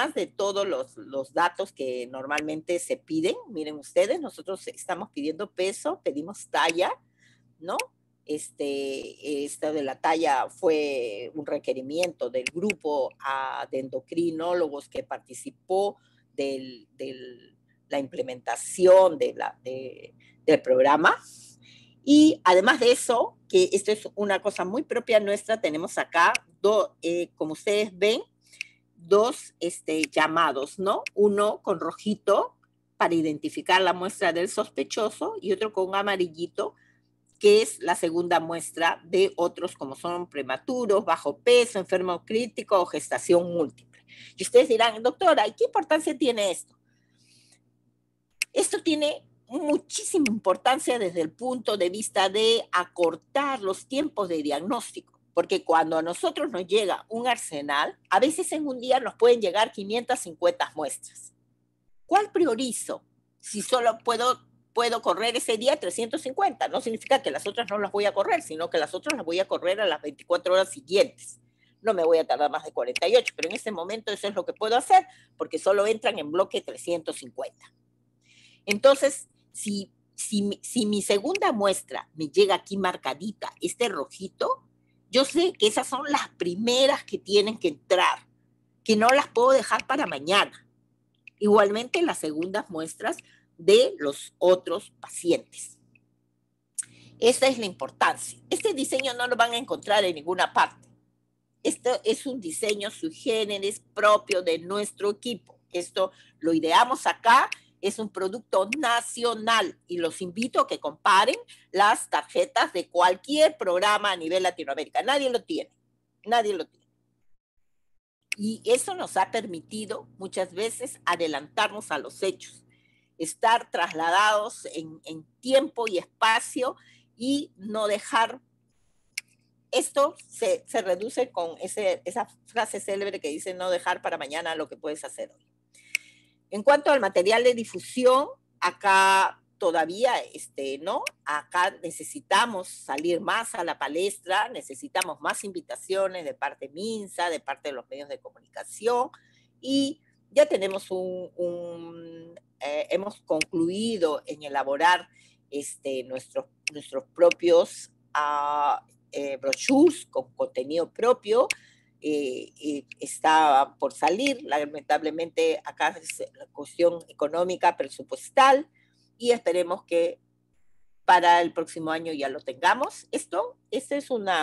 datos que normalmente se piden, miren ustedes, nosotros estamos pidiendo peso, pedimos talla, ¿no? Esta de la talla fue un requerimiento del grupo de endocrinólogos que participó de la implementación del programa. Y además de eso, que esto es una cosa muy propia nuestra, tenemos acá, como ustedes ven, dos llamados, ¿no? Uno con rojito para identificar la muestra del sospechoso y otro con amarillito, que es la segunda muestra de otros como son prematuros, bajo peso, enfermo crítico o gestación múltiple. Y ustedes dirán, doctora, ¿y qué importancia tiene esto? Esto tiene muchísima importancia desde el punto de vista de acortar los tiempos de diagnóstico, porque cuando a nosotros nos llega un arsenal, a veces en un día nos pueden llegar 550 muestras. ¿Cuál priorizo? Si solo puedo correr ese día 350, no significa que las otras no las voy a correr, sino que las otras las voy a correr a las 24 horas siguientes. No me voy a tardar más de 48, pero en ese momento eso es lo que puedo hacer, porque solo entran en bloque 350. Entonces, si mi segunda muestra me llega aquí marcadita, este rojito, yo sé que esas son las primeras que tienen que entrar, que no las puedo dejar para mañana. Igualmente las segundas muestras de los otros pacientes. Esa es la importancia. Este diseño no lo van a encontrar en ninguna parte. Esto es un diseño sui generis propio de nuestro equipo. Esto lo ideamos acá, es un producto nacional y los invito a que comparen las tarjetas de cualquier programa a nivel Latinoamérica. Nadie lo tiene, nadie lo tiene. Y eso nos ha permitido muchas veces adelantarnos a los hechos, estar trasladados en tiempo y espacio y no dejar. Esto se reduce con esa frase célebre que dice no dejar para mañana lo que puedes hacer hoy. En cuanto al material de difusión, acá todavía, ¿no? Acá necesitamos salir más a la palestra, necesitamos más invitaciones de parte de MINSA, de parte de los medios de comunicación, y ya tenemos hemos concluido en elaborar nuestros propios brochures con contenido propio. Está por salir, lamentablemente acá es la cuestión económica, presupuestal, y esperemos que para el próximo año ya lo tengamos. Este es un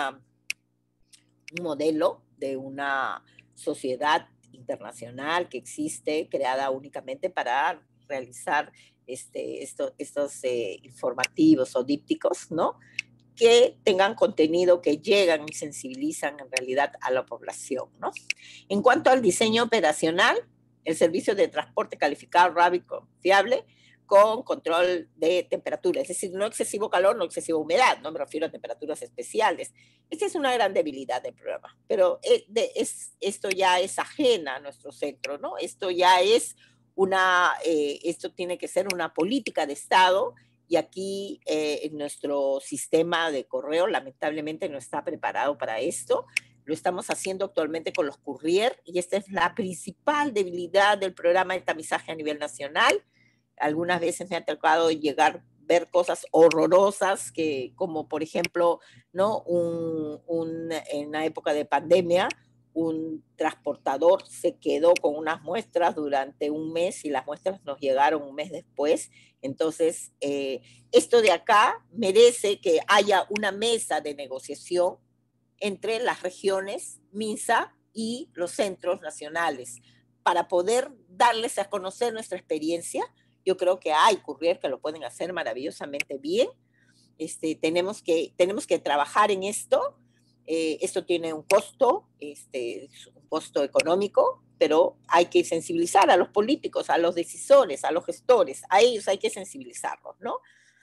modelo de una sociedad internacional que existe, creada únicamente para realizar estos informativos o dípticos, ¿no? Que tengan contenido que llegan y sensibilizan en realidad a la población, ¿no? En cuanto al diseño operacional, el servicio de transporte calificado, rápido y confiable, con control de temperatura, es decir, no excesivo calor, no excesiva humedad, no me refiero a temperaturas especiales. Esta es una gran debilidad del programa, pero esto ya es ajena a nuestro centro, ¿no? Esto ya es esto tiene que ser una política de Estado. Y aquí nuestro sistema de correo lamentablemente no está preparado para esto. Lo estamos haciendo actualmente con los courier y esta es la principal debilidad del programa de tamizaje a nivel nacional. Algunas veces me ha tocado ver cosas horrorosas como por ejemplo, ¿no? En la época de pandemia, un transportador se quedó con unas muestras durante un mes y las muestras nos llegaron un mes después. Entonces, esto de acá merece que haya una mesa de negociación entre las regiones, MINSA y los centros nacionales para poder darles a conocer nuestra experiencia. Yo creo que hay courier que lo pueden hacer maravillosamente bien. Tenemos que trabajar en esto. Esto tiene un costo, un costo económico, pero hay que sensibilizar a los políticos, a los decisores, a los gestores, a ellos hay que sensibilizarlos, ¿no?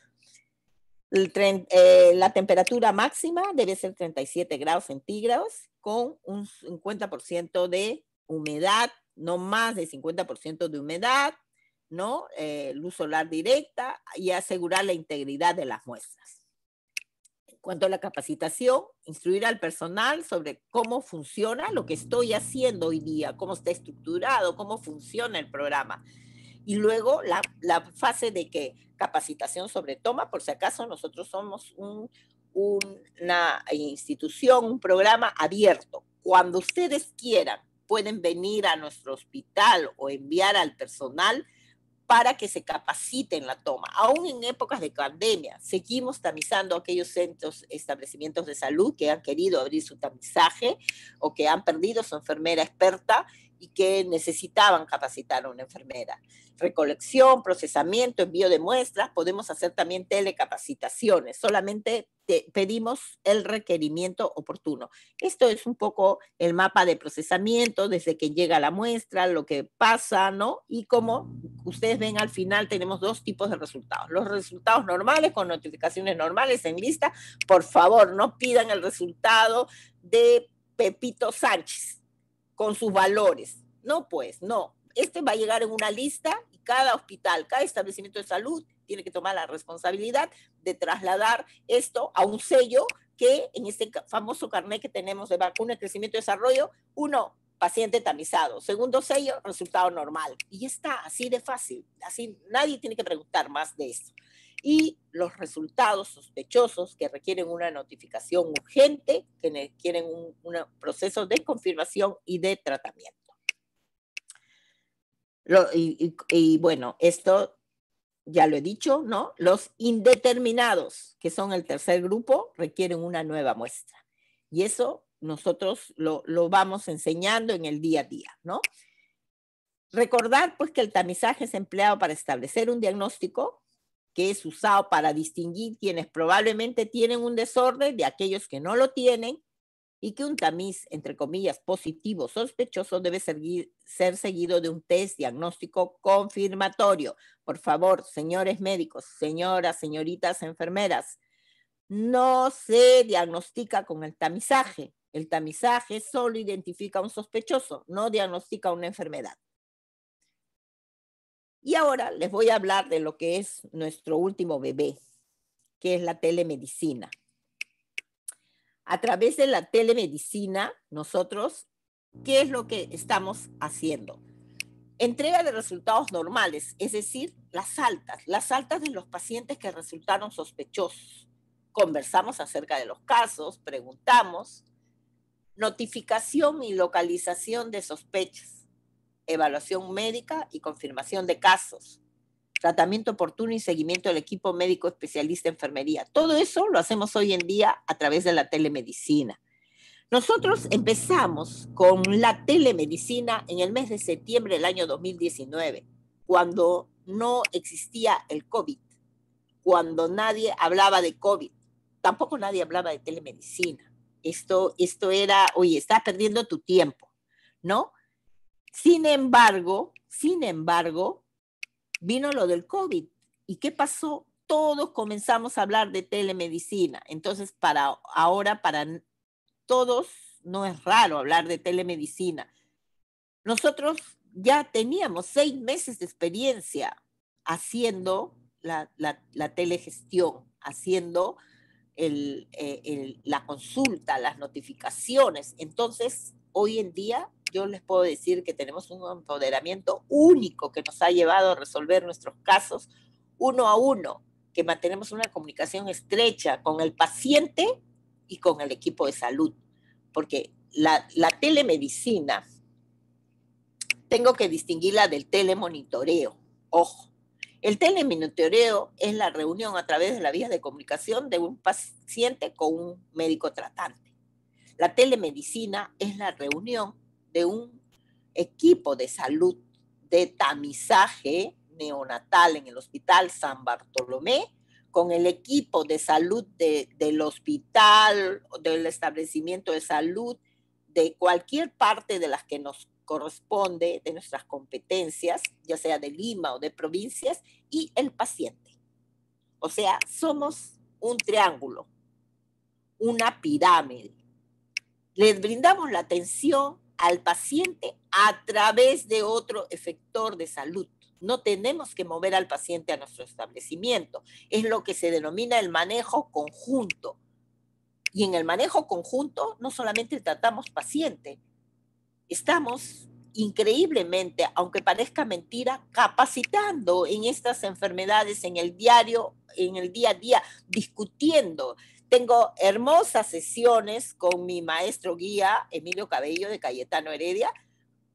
La temperatura máxima debe ser 37 grados centígrados con un 50% de humedad, no más de 50% de humedad, ¿no? Luz solar directa y asegurar la integridad de las muestras. En cuanto a la capacitación, instruir al personal sobre cómo funciona lo que estoy haciendo hoy día, cómo está estructurado, cómo funciona el programa. Y luego la fase de capacitación sobre toma, por si acaso nosotros somos una institución, un programa abierto. Cuando ustedes quieran, pueden venir a nuestro hospital o enviar al personal para que se capacite en la toma. Aún en épocas de pandemia, seguimos tamizando aquellos centros, establecimientos de salud que han querido abrir su tamizaje o que han perdido su enfermera experta y que necesitaban capacitar a una enfermera. Recolección, procesamiento, envío de muestras, podemos hacer también telecapacitaciones, solamente pedimos el requerimiento oportuno. Esto es un poco el mapa de procesamiento desde que llega la muestra, lo que pasa, ¿no? Y como ustedes ven al final tenemos dos tipos de resultados. Los resultados normales con notificaciones normales en lista. Por favor, no pidan el resultado de Pepito Sánchez con sus valores. No, pues, no. Este va a llegar en una lista y cada hospital, cada establecimiento de salud tiene que tomar la responsabilidad de trasladar esto a un sello que en este famoso carnet que tenemos de vacuna, crecimiento y desarrollo, uno, paciente tamizado, segundo sello, resultado normal. Y está así de fácil, así nadie tiene que preguntar más de esto. Y los resultados sospechosos que requieren una notificación urgente, que requieren un proceso de confirmación y de tratamiento. Y bueno, esto ya lo he dicho, ¿no? Los indeterminados, que son el tercer grupo, requieren una nueva muestra. Y eso nosotros lo vamos enseñando en el día a día, ¿no? Recordar, pues, que el tamizaje es empleado para establecer un diagnóstico, que es usado para distinguir quienes probablemente tienen un desorden de aquellos que no lo tienen, y que un tamiz, entre comillas, positivo sospechoso debe ser seguido de un test diagnóstico confirmatorio. Por favor, señores médicos, señoras, señoritas enfermeras, no se diagnostica con el tamizaje. El tamizaje solo identifica a un sospechoso, no diagnostica una enfermedad. Y ahora les voy a hablar de lo que es nuestro último bebé, que es la telemedicina. A través de la telemedicina, nosotros, ¿qué es lo que estamos haciendo? Entrega de resultados normales, es decir, las altas de los pacientes que resultaron sospechosos. Conversamos acerca de los casos, preguntamos, notificación y localización de sospechas, evaluación médica y confirmación de casos, tratamiento oportuno y seguimiento del equipo médico especialista en enfermería. Todo eso lo hacemos hoy en día a través de la telemedicina. Nosotros empezamos con la telemedicina en el mes de septiembre del año 2019, cuando no existía el COVID, cuando nadie hablaba de COVID, tampoco nadie hablaba de telemedicina. Esto era, oye, estás perdiendo tu tiempo, ¿no? Sin embargo, vino lo del COVID. ¿Y qué pasó? Todos comenzamos a hablar de telemedicina. Entonces, para todos no es raro hablar de telemedicina. Nosotros ya teníamos 6 meses de experiencia haciendo la telegestión, haciendo la consulta, las notificaciones. Entonces, hoy en día yo les puedo decir que tenemos un empoderamiento único que nos ha llevado a resolver nuestros casos uno a uno, que mantenemos una comunicación estrecha con el paciente y con el equipo de salud, porque la telemedicina, tengo que distinguirla del telemonitoreo. Ojo, el telemonitoreo es la reunión a través de la vía de comunicación de un paciente con un médico tratante. La telemedicina es la reunión de un equipo de salud de tamizaje neonatal en el Hospital San Bartolomé con el equipo de salud del hospital, del establecimiento de salud, de cualquier parte de las que nos corresponde, de nuestras competencias, ya sea de Lima o de provincias, y el paciente. O sea, somos un triángulo, una pirámide. Les brindamos la atención al paciente a través de otro efector de salud. No tenemos que mover al paciente a nuestro establecimiento. Es lo que se denomina el manejo conjunto. Y en el manejo conjunto no solamente tratamos paciente, estamos increíblemente, aunque parezca mentira, capacitando en estas enfermedades en el día a día, discutiendo. Tengo hermosas sesiones con mi maestro guía, Emilio Cabello, de Cayetano Heredia,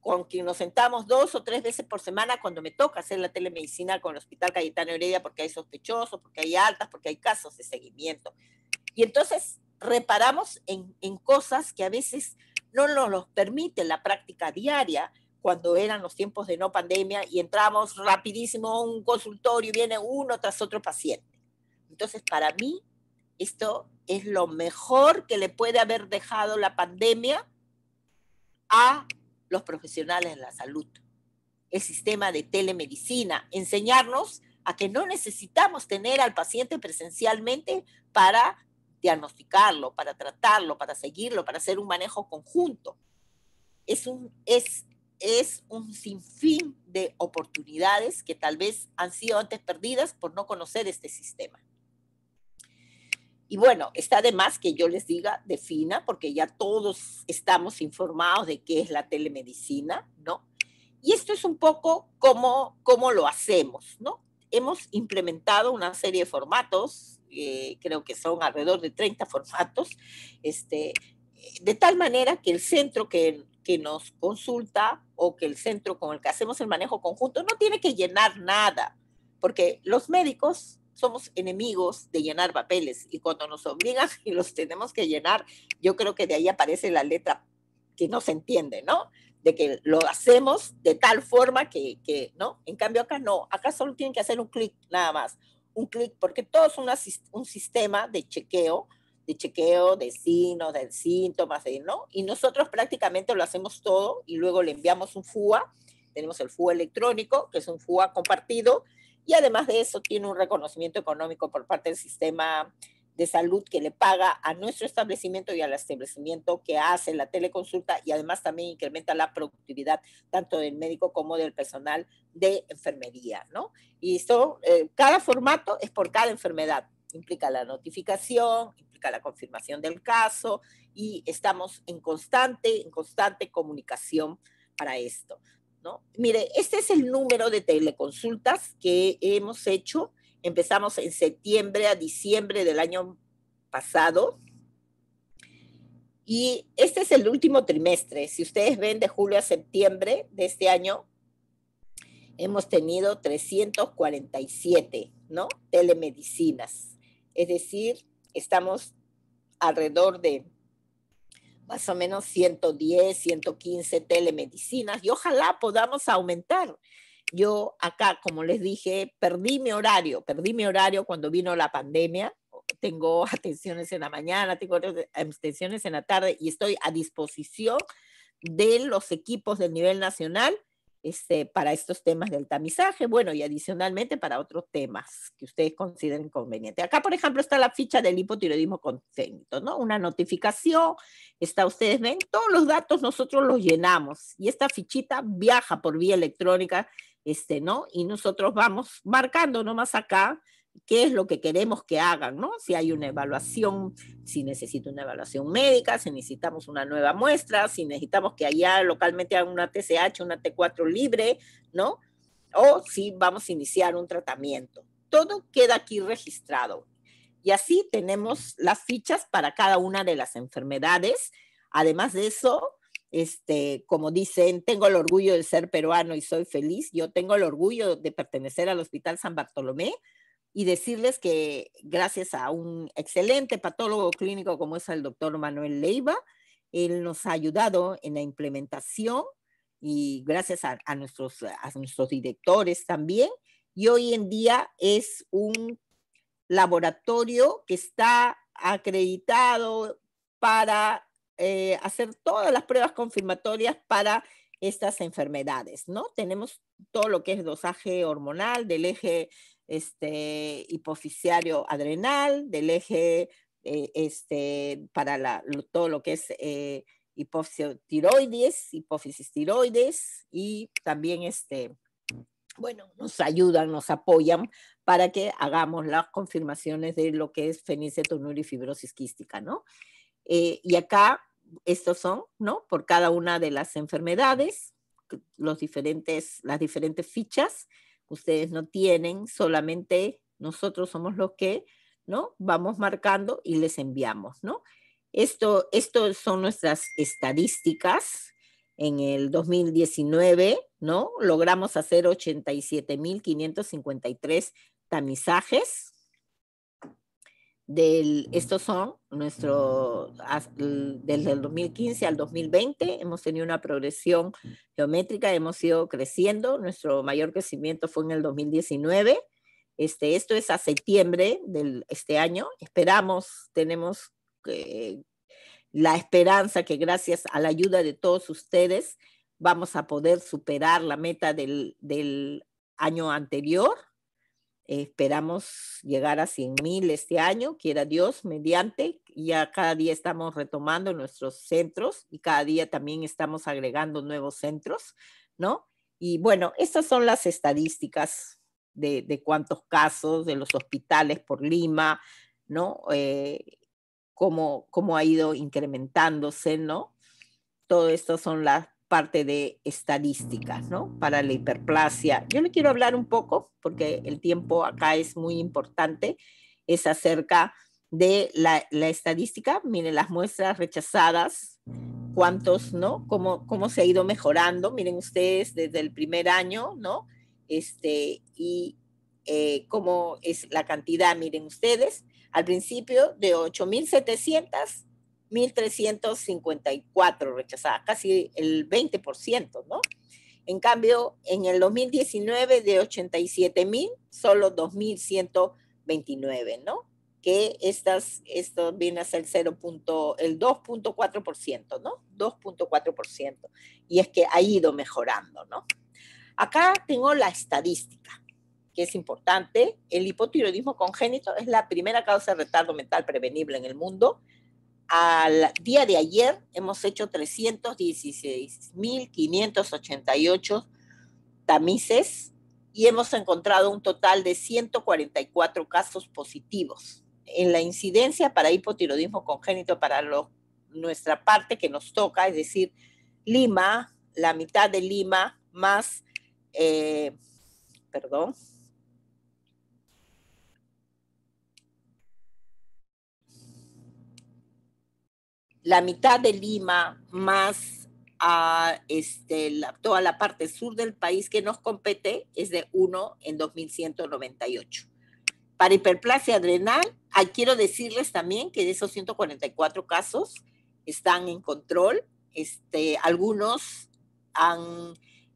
con quien nos sentamos 2 o 3 veces por semana cuando me toca hacer la telemedicina con el Hospital Cayetano Heredia, porque hay sospechosos, porque hay altas, porque hay casos de seguimiento. Y entonces reparamos en cosas que a veces no nos los permite la práctica diaria, cuando eran los tiempos de no pandemia y entramos rapidísimo a un consultorio y viene uno tras otro paciente. Entonces, para mí, esto es lo mejor que le puede haber dejado la pandemia a los profesionales de la salud. El sistema de telemedicina, enseñarnos a que no necesitamos tener al paciente presencialmente para diagnosticarlo, para tratarlo, para seguirlo, para hacer un manejo conjunto. Es un sinfín de oportunidades que tal vez han sido antes perdidas por no conocer este sistema. Y bueno, está de más que yo les diga, defina, porque ya todos estamos informados de qué es la telemedicina, ¿no? Y esto es un poco cómo lo hacemos, ¿no? Hemos implementado una serie de formatos, creo que son alrededor de 30 formatos, de tal manera que el centro que nos consulta o que el centro con el que hacemos el manejo conjunto no tiene que llenar nada, porque los médicos somos enemigos de llenar papeles y cuando nos obligan y los tenemos que llenar, yo creo que de ahí aparece la letra que no se entiende, ¿no? De que lo hacemos de tal forma que ¿no? En cambio acá no, acá solo tienen que hacer un clic nada más, un clic, porque todo es un sistema de chequeo de signos, de síntomas, ¿no? Y nosotros prácticamente lo hacemos todo y luego le enviamos un FUA, tenemos el FUA electrónico, que es un FUA compartido, y además de eso tiene un reconocimiento económico por parte del sistema de salud que le paga a nuestro establecimiento y al establecimiento que hace la teleconsulta y además también incrementa la productividad tanto del médico como del personal de enfermería, ¿no? Y esto, cada formato es por cada enfermedad, implica la notificación, implica la confirmación del caso y estamos en constante comunicación para esto, ¿no? Mire, este es el número de teleconsultas que hemos hecho. Empezamos en septiembre a diciembre del año pasado y este es el último trimestre. Si ustedes ven de julio a septiembre de este año, hemos tenido 347, ¿no? Telemedicinas. Es decir, estamos alrededor de más o menos 110, 115 telemedicinas y ojalá podamos aumentar. Yo acá, como les dije, perdí mi horario cuando vino la pandemia. Tengo atenciones en la mañana, tengo atenciones en la tarde y estoy a disposición de los equipos del nivel nacional para estos temas del tamizaje, bueno, y adicionalmente para otros temas que ustedes consideren convenientes. Acá, por ejemplo, está la ficha del hipotiroidismo congénito, ¿no? Una notificación, ustedes ven, todos los datos nosotros los llenamos y esta fichita viaja por vía electrónica, ¿no? Y nosotros vamos marcando nomás acá qué es lo que queremos que hagan, ¿no? Si hay una evaluación, si necesita una evaluación médica, si necesitamos una nueva muestra, si necesitamos que allá localmente hagan una TSH, una T4 libre, ¿no? O si vamos a iniciar un tratamiento. Todo queda aquí registrado. Y así tenemos las fichas para cada una de las enfermedades. Además de eso, como dicen, tengo el orgullo de ser peruano y soy feliz. Yo tengo el orgullo de pertenecer al Hospital San Bartolomé y decirles que gracias a un excelente patólogo clínico como es el doctor Manuel Leiva, él nos ha ayudado en la implementación y gracias a nuestros directores también. Y hoy en día es un laboratorio que está acreditado para hacer todas las pruebas confirmatorias para estas enfermedades, ¿no? Tenemos todo lo que es dosaje hormonal del eje hipofisiario adrenal, del eje para todo lo que es hipófisis tiroides y también bueno, nos ayudan, nos apoyan para que hagamos las confirmaciones de lo que es fenicetonúrica y fibrosis quística, ¿no? Y acá estos son, ¿no? Por cada una de las enfermedades, las diferentes fichas. Ustedes no tienen, solamente nosotros somos los que, ¿no? Vamos marcando y les enviamos, ¿no? Esto son nuestras estadísticas en el 2019, ¿no? Logramos hacer 87.553 tamizajes. Estos son desde el 2015 al 2020, hemos tenido una progresión geométrica, hemos ido creciendo. Nuestro mayor crecimiento fue en el 2019. Esto es a septiembre de este año. Tenemos la esperanza que gracias a la ayuda de todos ustedes vamos a poder superar la meta del año anterior. Esperamos llegar a 100.000 este año, quiera Dios, mediante. Ya cada día estamos retomando nuestros centros y cada día también estamos agregando nuevos centros, ¿no? Y bueno, estas son las estadísticas de cuántos casos de los hospitales por Lima, ¿no? Cómo ha ido incrementándose, ¿no? Todo esto son las parte de estadísticas, ¿no? Para la hiperplasia. Yo le quiero hablar un poco, porque el tiempo acá es muy importante, es acerca de la estadística. Miren las muestras rechazadas, cuántos, ¿no? Cómo se ha ido mejorando. Miren ustedes desde el primer año, ¿no? Y cómo es la cantidad, miren ustedes, al principio de 8.700, 1.354 rechazadas, casi el 20%, ¿no? En cambio, en el 2019 de 87.000, solo 2.129, ¿no? Que esto viene a ser el 2.4%, ¿no? 2.4%. Y es que ha ido mejorando, ¿no? Acá tengo la estadística, que es importante. El hipotiroidismo congénito es la primera causa de retardo mental prevenible en el mundo. Al día de ayer hemos hecho 316.588 tamices y hemos encontrado un total de 144 casos positivos. En la incidencia para hipotiroidismo congénito, para nuestra parte que nos toca, es decir, Lima, la mitad de Lima más, la mitad de Lima más toda la parte sur del país que nos compete es de 1 en 2.198. Para hiperplasia adrenal, quiero decirles también que de esos 144 casos están en control. Algunos han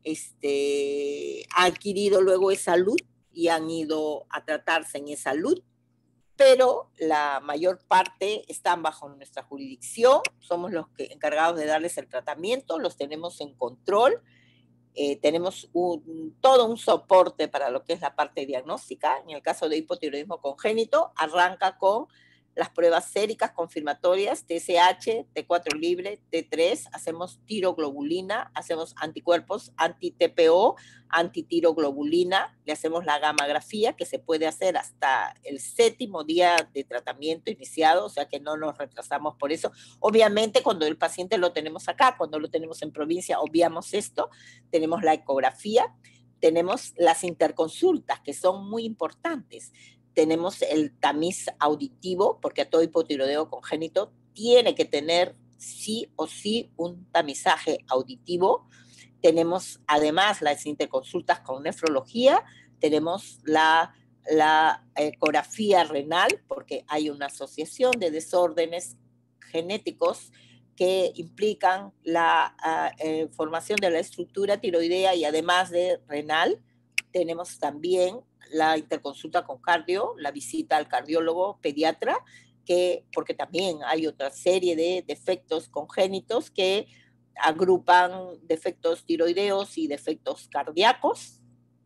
adquirido luego e-salud y han ido a tratarse en e-salud, pero la mayor parte están bajo nuestra jurisdicción. Somos los encargados de darles el tratamiento, los tenemos en control. Tenemos todo un soporte para lo que es la parte diagnóstica. En el caso de hipotiroidismo congénito, arranca con las pruebas séricas confirmatorias, TSH, T4 libre, T3, hacemos tiroglobulina, hacemos anticuerpos anti-TPO, antitiroglobulina, le hacemos la gammagrafía, que se puede hacer hasta el 7º día de tratamiento iniciado, o sea que no nos retrasamos por eso. Obviamente, cuando el paciente lo tenemos acá, cuando lo tenemos en provincia, obviamos esto. Tenemos la ecografía, tenemos las interconsultas, que son muy importantes. Tenemos el tamiz auditivo, porque a todo hipotiroideo congénito tiene que tener sí o sí un tamizaje auditivo. Tenemos además las interconsultas con nefrología, tenemos la ecografía renal, porque hay una asociación de desórdenes genéticos que implican la formación de la estructura tiroidea y además de renal. Tenemos también la interconsulta con cardio, la visita al cardiólogo pediatra, porque también hay otra serie de defectos congénitos que agrupan defectos tiroideos y defectos cardíacos.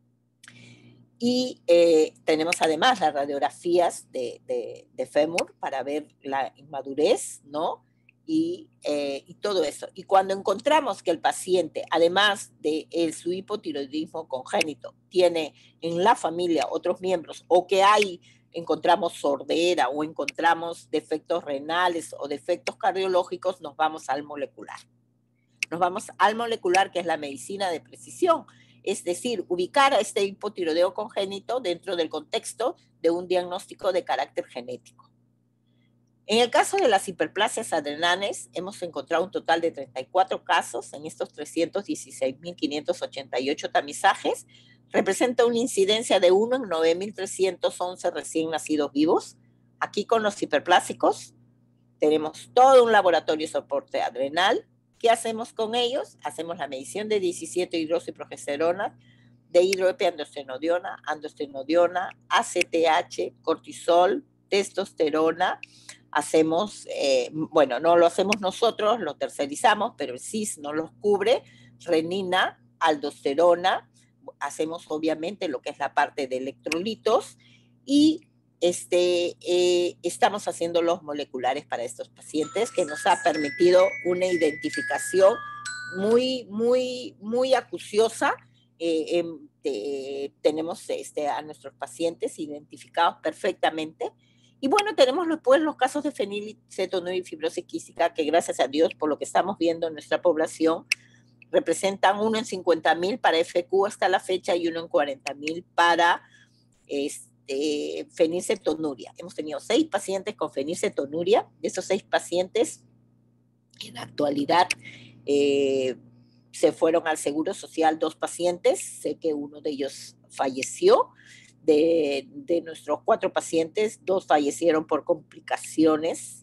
Y tenemos además las radiografías de fémur para ver la inmadurez, ¿no? Y todo eso. Y cuando encontramos que el paciente, además de su hipotiroidismo congénito, tiene en la familia otros miembros, o que encontramos sordera, o encontramos defectos renales o defectos cardiológicos, nos vamos al molecular. Nos vamos al molecular, que es la medicina de precisión. Es decir, ubicar a este hipotiroideo congénito dentro del contexto de un diagnóstico de carácter genético. En el caso de las hiperplasias adrenales, hemos encontrado un total de 34 casos en estos 316.588 tamizajes. Representa una incidencia de 1 en 9.311 recién nacidos vivos. Aquí con los hiperplásicos tenemos todo un laboratorio de soporte adrenal. ¿Qué hacemos con ellos? Hacemos la medición de 17 hidroxiprogesterona, de hidroepiandrostenodiona, androstenodiona, ACTH, cortisol, testosterona. Hacemos, bueno, no lo hacemos nosotros, lo tercerizamos, pero el CIS no los cubre, renina, aldosterona, hacemos obviamente lo que es la parte de electrolitos y estamos haciendo los moleculares para estos pacientes, que nos ha permitido una identificación muy acuciosa. Tenemos a nuestros pacientes identificados perfectamente. Y bueno, tenemos después los casos de fenilcetonuria y fibrosis quística, que gracias a Dios, por lo que estamos viendo en nuestra población, representan 1 en 50.000 para FQ hasta la fecha y 1 en 40.000 para fenilcetonuria. Hemos tenido 6 pacientes con fenilcetonuria. De esos 6 pacientes, en la actualidad, se fueron al Seguro Social 2 pacientes. Sé que uno de ellos falleció. De nuestros 4 pacientes, 2 fallecieron por complicaciones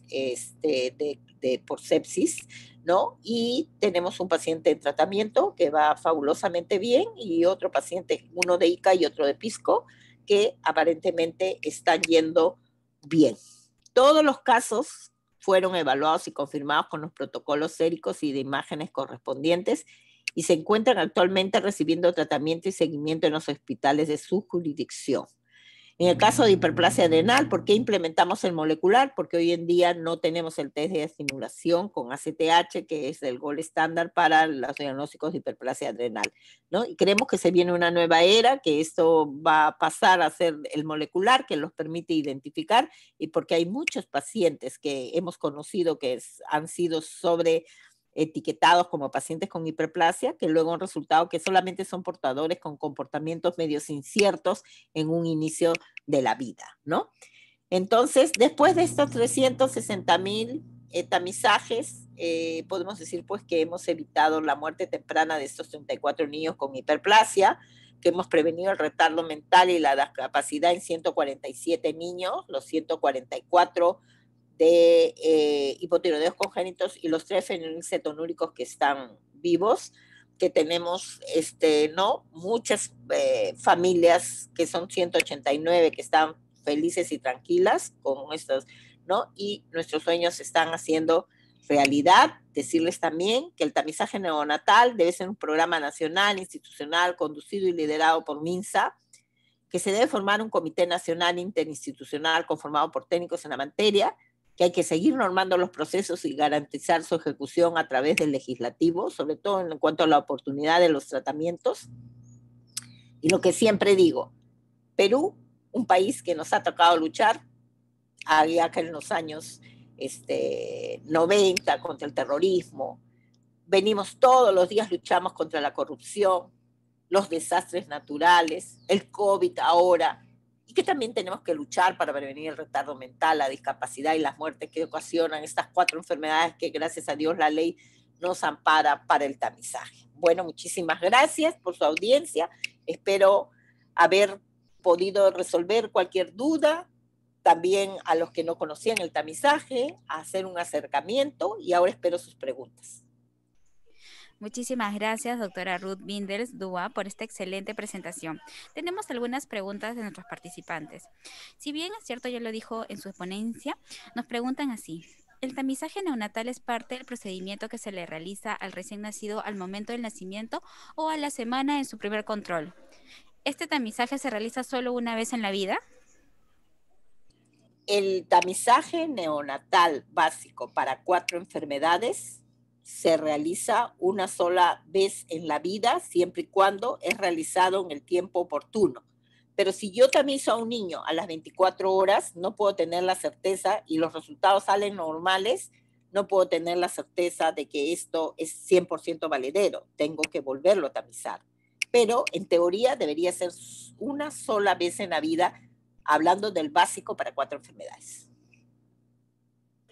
por sepsis, ¿no? Y tenemos un paciente en tratamiento que va fabulosamente bien y otro paciente, uno de ICA y otro de Pisco, que aparentemente están yendo bien. Todos los casos fueron evaluados y confirmados con los protocolos séricos y de imágenes correspondientes y se encuentran actualmente recibiendo tratamiento y seguimiento en los hospitales de su jurisdicción. En el caso de hiperplasia adrenal, ¿por qué implementamos el molecular? Porque hoy en día no tenemos el test de estimulación con ACTH, que es el gold estándar para los diagnósticos de hiperplasia adrenal, ¿no? Y creemos que se viene una nueva era, que esto va a pasar a ser el molecular, que los permite identificar, y porque hay muchos pacientes que hemos conocido que han sido etiquetados como pacientes con hiperplasia, que luego han resultado que solamente son portadores con comportamientos medios inciertos en un inicio de la vida, ¿no? Entonces, después de estos 360.000 tamizajes, podemos decir pues que hemos evitado la muerte temprana de estos 34 niños con hiperplasia, que hemos prevenido el retardo mental y la discapacidad en 147 niños, los 144 de hipotiroideos congénitos y los 3 fenilcetonúricos que están vivos, que tenemos muchas familias, que son 189, que están felices y tranquilas con estos, ¿no? Y nuestros sueños se están haciendo realidad. Decirles también que el tamizaje neonatal debe ser un programa nacional, institucional, conducido y liderado por MINSA, que se debe formar un comité nacional interinstitucional conformado por técnicos en la materia, que hay que seguir normando los procesos y garantizar su ejecución a través del legislativo, sobre todo en cuanto a la oportunidad de los tratamientos. Y lo que siempre digo, Perú, un país que nos ha tocado luchar, allá que en los años 90 contra el terrorismo, venimos todos los días, luchamos contra la corrupción, los desastres naturales, el COVID ahora, y que también tenemos que luchar para prevenir el retardo mental, la discapacidad y las muertes que ocasionan estas 4 enfermedades que gracias a Dios la ley nos ampara para el tamizaje. Bueno, muchísimas gracias por su audiencia. Espero haber podido resolver cualquier duda. También a los que no conocían el tamizaje, a hacer un acercamiento y ahora espero sus preguntas. Muchísimas gracias, doctora Ruth Binders Dua, por esta excelente presentación. Tenemos algunas preguntas de nuestros participantes. Si bien es cierto, ya lo dijo en su ponencia, nos preguntan así. ¿El tamizaje neonatal es parte del procedimiento que se le realiza al recién nacido al momento del nacimiento o a la semana en su primer control? ¿Este tamizaje se realiza solo una vez en la vida? El tamizaje neonatal básico para 4 enfermedades se realiza una sola vez en la vida, siempre y cuando es realizado en el tiempo oportuno. Pero si yo tamizo a un niño a las 24 horas, no puedo tener la certeza, y los resultados salen normales, no puedo tener la certeza de que esto es 100% valedero. Tengo que volverlo a tamizar. Pero en teoría debería ser una sola vez en la vida, hablando del básico para 4 enfermedades.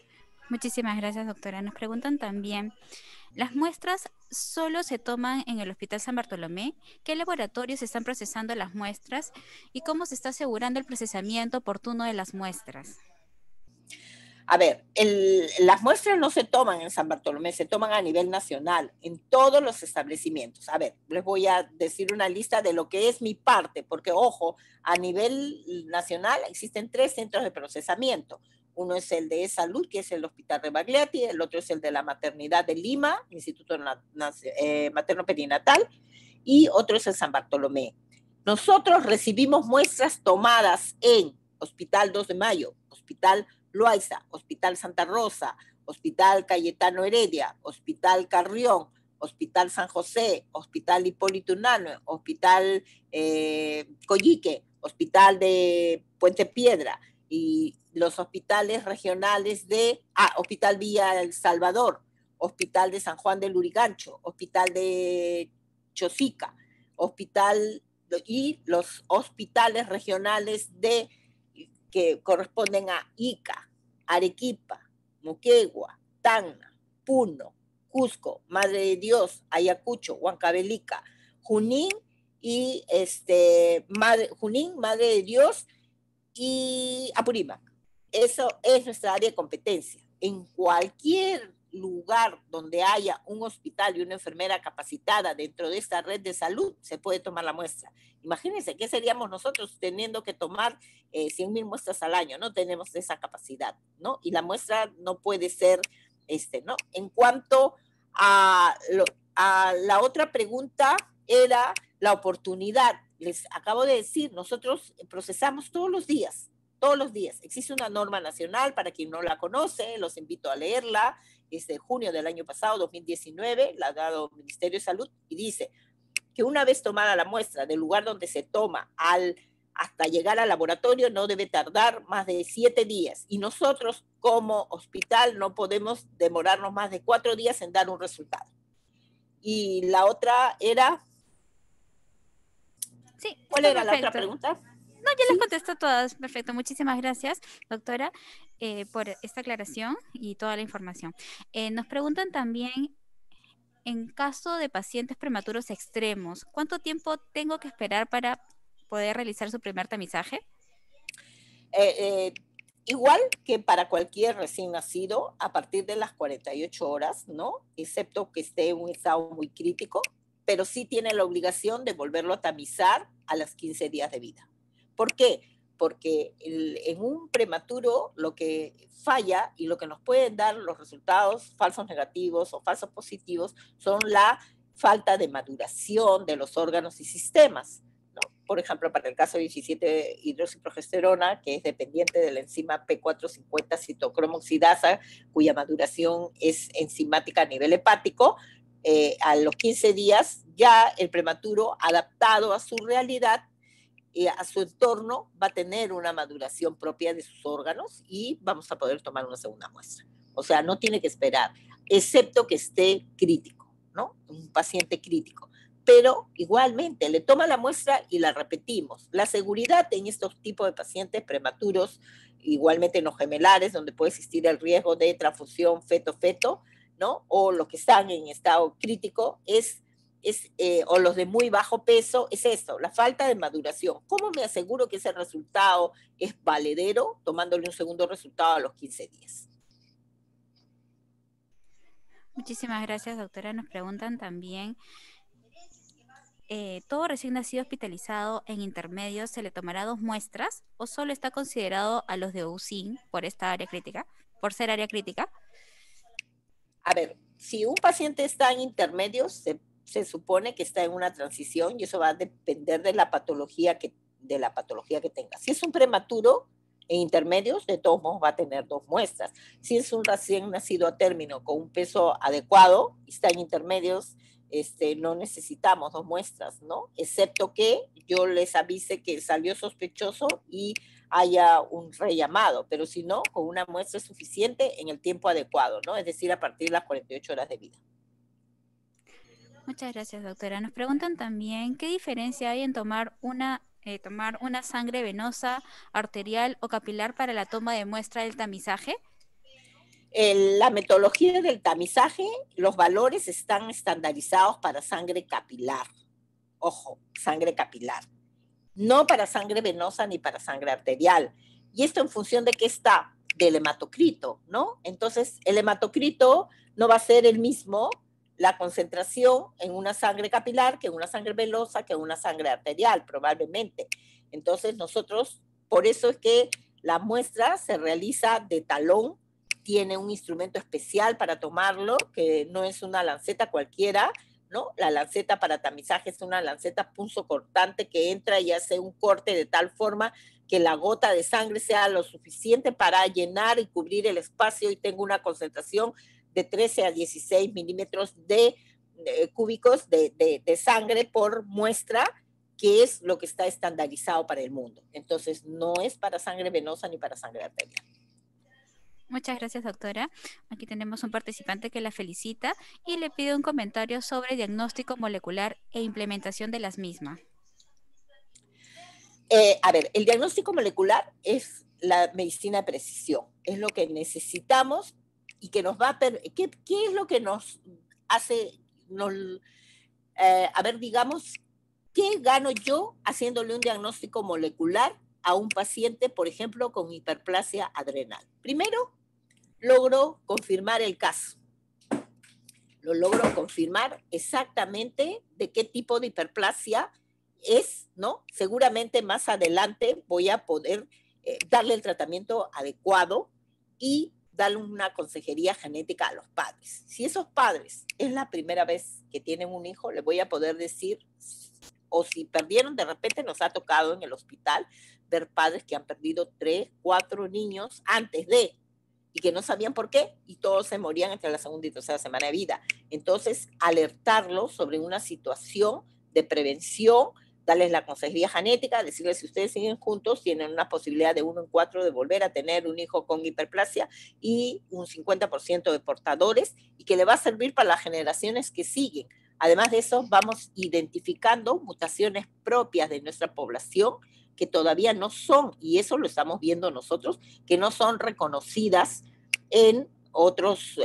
Muchísimas gracias, doctora. Nos preguntan también, ¿las muestras solo se toman en el Hospital San Bartolomé? ¿Qué laboratorios están procesando las muestras? ¿Y cómo se está asegurando el procesamiento oportuno de las muestras? A ver, las muestras no se toman en San Bartolomé, se toman a nivel nacional, en todos los establecimientos. A ver, les voy a decir una lista de lo que es mi parte, porque ojo, a nivel nacional existen 3 centros de procesamiento. Uno es el de salud, que es el Hospital Rebagliati, el otro es el de la Maternidad de Lima, Instituto Materno Perinatal, y otro es el San Bartolomé. Nosotros recibimos muestras tomadas en Hospital 2 de Mayo, Hospital Loaiza, Hospital Santa Rosa, Hospital Cayetano Heredia, Hospital Carrión, Hospital San José, Hospital Hipólito Unanue, Hospital Coyique, Hospital de Puente Piedra y los hospitales regionales de Hospital Villa El Salvador, Hospital de San Juan del Lurigancho, Hospital de Chosica, Hospital y los hospitales regionales de que corresponden a Ica, Arequipa, Moquegua, Tacna, Puno, Cusco, Madre de Dios, Ayacucho, Huancavelica, Junín y Junín, Madre de Dios y Apurímac. Eso es nuestra área de competencia. En cualquier lugar donde haya un hospital y una enfermera capacitada dentro de esta red de salud, se puede tomar la muestra. Imagínense qué seríamos nosotros teniendo que tomar 100.000 muestras al año, no tenemos esa capacidad, ¿no? Y la muestra no puede ser, ¿no? En cuanto a la otra pregunta, era la oportunidad. Les acabo de decir, nosotros procesamos todos los días, todos los días. Existe una norma nacional, para quien no la conoce, los invito a leerla, es de junio del año pasado, 2019, la ha dado el Ministerio de Salud, y dice que una vez tomada la muestra del lugar donde se toma hasta llegar al laboratorio no debe tardar más de 7 días. Y nosotros como hospital no podemos demorarnos más de 4 días en dar un resultado. Y la otra era... Sí, ¿Cuál está era la otra perfecto. pregunta? No, ya las ¿Sí? contestó todas. Perfecto. Muchísimas gracias, doctora, por esta aclaración y toda la información. Nos preguntan también, en caso de pacientes prematuros extremos, ¿cuánto tiempo tengo que esperar para poder realizar su primer tamizaje? Eh, eh, igual que para cualquier recién nacido, a partir de las 48 horas, ¿no? Excepto que esté en un estado muy crítico, pero sí tiene la obligación de volverlo a tamizar a los 15 días de vida. ¿Por qué? Porque en un prematuro lo que falla y lo que nos pueden dar los resultados falsos negativos o falsos positivos son la falta de maduración de los órganos y sistemas. Por ejemplo, para el caso de 17 hidroxiprogesterona, que es dependiente de la enzima P450 citocromo oxidasa, cuya maduración es enzimática a nivel hepático, a los 15 días ya el prematuro, adaptado a su realidad y a su entorno, va a tener una maduración propia de sus órganos y vamos a poder tomar una segunda muestra. O sea, no tiene que esperar, excepto que esté crítico, ¿no? Un paciente crítico. Pero igualmente le toma la muestra y la repetimos. La seguridad en estos tipos de pacientes prematuros, igualmente en los gemelares, donde puede existir el riesgo de transfusión feto-feto, ¿no? O los que están en estado crítico, o los de muy bajo peso, es esto, la falta de maduración. ¿Cómo me aseguro que ese resultado es valedero? Tomándole un segundo resultado a los 15 días. Muchísimas gracias, doctora. Nos preguntan también, ¿todo recién nacido hospitalizado en intermedios se le tomará 2 muestras o solo está considerado a los de UCIN por esta área crítica, por ser área crítica? A ver, si un paciente está en intermedios, se supone que está en una transición y eso va a depender de la patología que tenga. Si es un prematuro en intermedios, de todos modos va a tener 2 muestras. Si es un recién nacido a término con un peso adecuado y está en intermedios, no necesitamos 2 muestras, ¿no? Excepto que yo les avise que salió sospechoso y haya un rellamado, pero si no, con una muestra es suficiente en el tiempo adecuado, ¿no? Es decir, a partir de las 48 horas de vida. Muchas gracias, doctora. Nos preguntan también, ¿qué diferencia hay en tomar una sangre venosa, arterial o capilar para la toma de muestra del tamizaje? La metodología del tamizaje, los valores están estandarizados para sangre capilar. Ojo, sangre capilar. No para sangre venosa ni para sangre arterial. ¿Y esto en función de qué está? Del hematocrito, ¿no? Entonces, el hematocrito no va a ser el mismo la concentración en una sangre capilar que en una sangre venosa que en una sangre arterial, probablemente. Entonces, nosotros, por eso es que la muestra se realiza de talón, tiene un instrumento especial para tomarlo, que no es una lanceta cualquiera, ¿no? La lanceta para tamizaje es una lanceta punzocortante que entra y hace un corte de tal forma que la gota de sangre sea lo suficiente para llenar y cubrir el espacio y tenga una concentración de 13 a 16 milímetros de cúbicos de sangre por muestra, que es lo que está estandarizado para el mundo. Entonces, no es para sangre venosa ni para sangre arterial. Muchas gracias, doctora. Aquí tenemos un participante que la felicita y le pide un comentario sobre diagnóstico molecular e implementación de las mismas. A ver, el diagnóstico molecular es la medicina de precisión, es lo que necesitamos y que nos va a... ¿Qué es lo que nos hace... a ver, digamos, ¿qué gano yo haciéndole un diagnóstico molecular a un paciente, por ejemplo, con hiperplasia adrenal? Primero, logro confirmar el caso. Lo logro confirmar exactamente de qué tipo de hiperplasia es, ¿no? Seguramente más adelante voy a poder darle el tratamiento adecuado y darle una consejería genética a los padres. Si esos padres es la primera vez que tienen un hijo, les voy a poder decir, o si perdieron, de repente nos ha tocado en el hospital ver padres que han perdido 3, 4 niños antes de, y que no sabían por qué, y todos se morían entre la segunda y tercera semana de vida. Entonces, alertarlos sobre una situación de prevención, darles la consejería genética, decirles si ustedes siguen juntos, tienen una posibilidad de 1 en 4 de volver a tener un hijo con hiperplasia y un 50% de portadores, y que le va a servir para las generaciones que siguen. Además de eso, vamos identificando mutaciones propias de nuestra población que todavía no son, y eso lo estamos viendo nosotros, que no son reconocidas en otros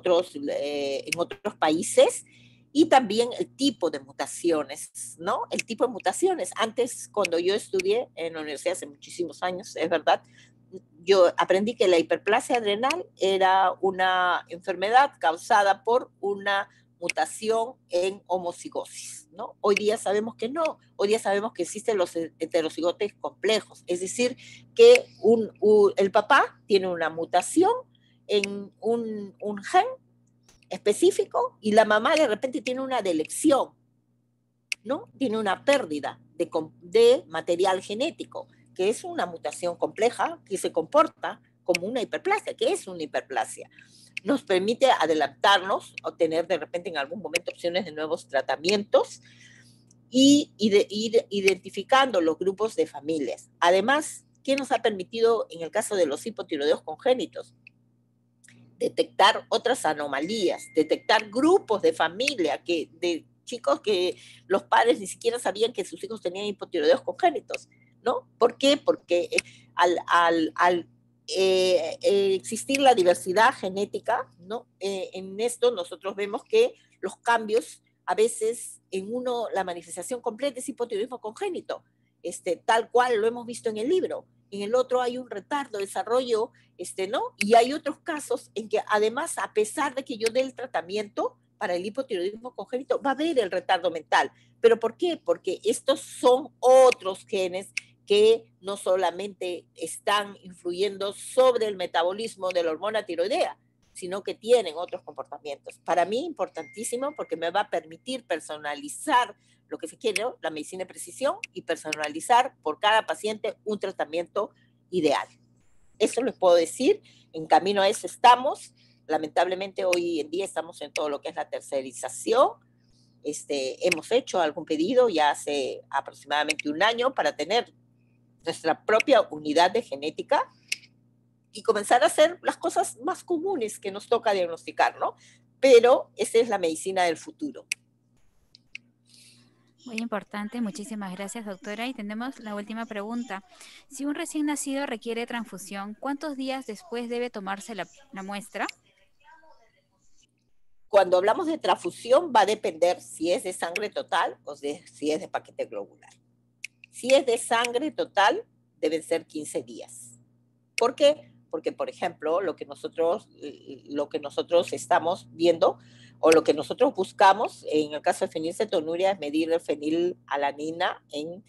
países, y también el tipo de mutaciones, ¿no? El tipo de mutaciones. Antes, cuando yo estudié en la universidad hace muchísimos años, es verdad, yo aprendí que la hiperplasia adrenal era una enfermedad causada por una mutación en homocigosis, ¿no? Hoy día sabemos que no, hoy día sabemos que existen los heterocigotes complejos, es decir, que el papá tiene una mutación en un gen específico y la mamá de repente tiene una delección, ¿no? Tiene una pérdida de material genético, que es una mutación compleja que se comporta como una hiperplasia, que es una hiperplasia. Nos permite adelantarnos o tener de repente en algún momento opciones de nuevos tratamientos y ir identificando los grupos de familias. Además, ¿qué nos ha permitido en el caso de los hipotiroideos congénitos? Detectar otras anomalías, detectar grupos de familia, de chicos que los padres ni siquiera sabían que sus hijos tenían hipotiroideos congénitos, ¿no? ¿Por qué? Porque al existir la diversidad genética, ¿no? En esto nosotros vemos que los cambios, a veces en uno la manifestación completa es hipotiroidismo congénito, tal cual lo hemos visto en el libro. En el otro hay un retardo de desarrollo, ¿no? Y hay otros casos en que además, a pesar de que yo dé el tratamiento para el hipotiroidismo congénito, va a haber el retardo mental. ¿Pero por qué? Porque estos son otros genes que no solamente están influyendo sobre el metabolismo de la hormona tiroidea, sino que tienen otros comportamientos. Para mí, importantísimo, porque me va a permitir personalizar lo que se quiere, ¿no? La medicina de precisión, y personalizar por cada paciente un tratamiento ideal. Eso les puedo decir, en camino a eso estamos. Lamentablemente hoy en día estamos en todo lo que es la tercerización. Hemos hecho algún pedido ya hace aproximadamente 1 año para tener nuestra propia unidad de genética y comenzar a hacer las cosas más comunes que nos toca diagnosticar, ¿no? Pero esa es la medicina del futuro. Muy importante, muchísimas gracias, doctora. Y tenemos la última pregunta. Si un recién nacido requiere transfusión, ¿cuántos días después debe tomarse la muestra? Cuando hablamos de transfusión va a depender si es de sangre total o si es de paquete globular. Si es de sangre total, deben ser 15 días. ¿Por qué? Porque, por ejemplo, lo que nosotros estamos viendo o lo que nosotros buscamos en el caso de fenilcetonuria es medir el fenilalanina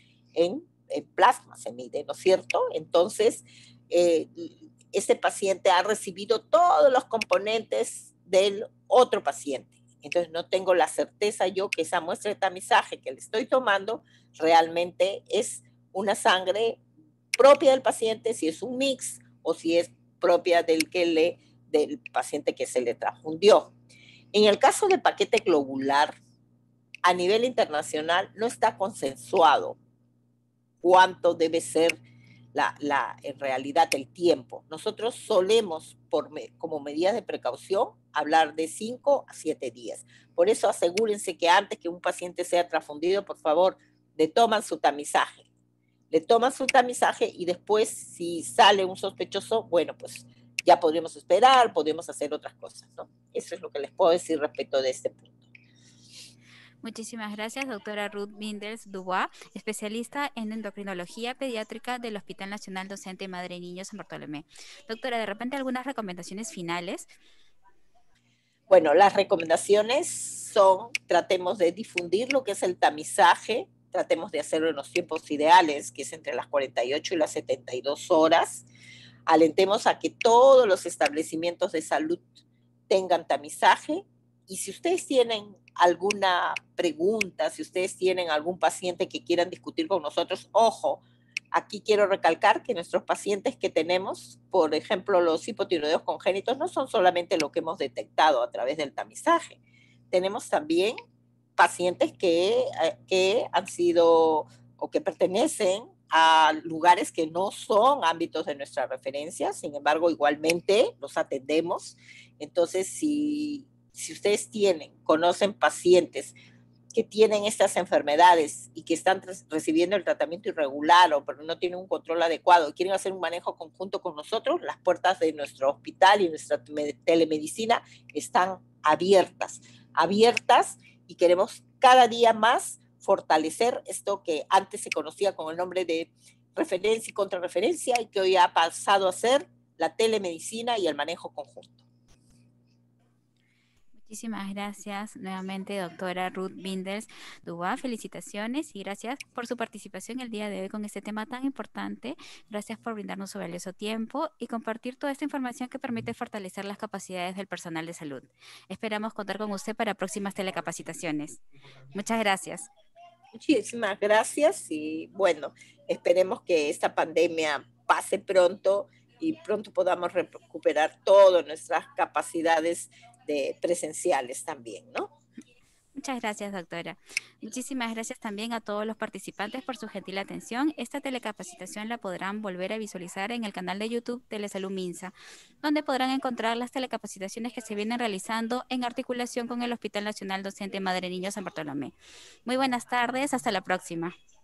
en plasma, se mide, ¿no es cierto? Entonces, eh, ese paciente ha recibido todos los componentes del otro paciente. Entonces, no tengo la certeza yo que esa muestra de tamizaje que le estoy tomando realmente es una sangre propia del paciente, si es un mix o si es propia del paciente que se le transfundió. En el caso del paquete globular, a nivel internacional no está consensuado cuánto debe ser en realidad el tiempo. Nosotros solemos, como medidas de precaución, hablar de 5 a 7 días. Por eso asegúrense que antes que un paciente sea transfundido, por favor, le toman su tamizaje. Le toman su tamizaje y después, si sale un sospechoso, bueno, pues ya podríamos esperar, podemos hacer otras cosas, ¿no? Eso es lo que les puedo decir respecto de este punto. Muchísimas gracias, doctora Ruth Binders Dubois, especialista en endocrinología pediátrica del Hospital Nacional Docente Madre y Niños San Bartolomé. Doctora, de repente algunas recomendaciones finales. Bueno, las recomendaciones son, tratemos de difundir lo que es el tamizaje, tratemos de hacerlo en los tiempos ideales, que es entre las 48 y las 72 horas. Alentemos a que todos los establecimientos de salud tengan tamizaje y si ustedes tienen alguna pregunta, si ustedes tienen algún paciente que quieran discutir con nosotros, ojo, aquí quiero recalcar que nuestros pacientes que tenemos, por ejemplo, los hipotiroideos congénitos, no son solamente lo que hemos detectado a través del tamizaje. Tenemos también pacientes que han sido o que pertenecen a lugares que no son ámbitos de nuestra referencia, sin embargo, igualmente los atendemos. Entonces, si ustedes conocen pacientes que tienen estas enfermedades y que están recibiendo el tratamiento irregular o pero no tienen un control adecuado y quieren hacer un manejo conjunto con nosotros, las puertas de nuestro hospital y nuestra telemedicina están abiertas y queremos cada día más fortalecer esto que antes se conocía con el nombre de referencia y contrarreferencia y que hoy ha pasado a ser la telemedicina y el manejo conjunto. Muchísimas gracias nuevamente, doctora Ruth Binders Dubois. Felicitaciones y gracias por su participación el día de hoy con este tema tan importante. Gracias por brindarnos su valioso tiempo y compartir toda esta información que permite fortalecer las capacidades del personal de salud. Esperamos contar con usted para próximas telecapacitaciones. Muchas gracias. Muchísimas gracias y bueno, esperemos que esta pandemia pase pronto y pronto podamos recuperar todas nuestras capacidades presenciales también, ¿no? Muchas gracias, doctora. Muchísimas gracias también a todos los participantes por su gentil atención. Esta telecapacitación la podrán volver a visualizar en el canal de YouTube Telesalud Minsa, donde podrán encontrar las telecapacitaciones que se vienen realizando en articulación con el Hospital Nacional Docente Madre Niño San Bartolomé. Muy buenas tardes, hasta la próxima.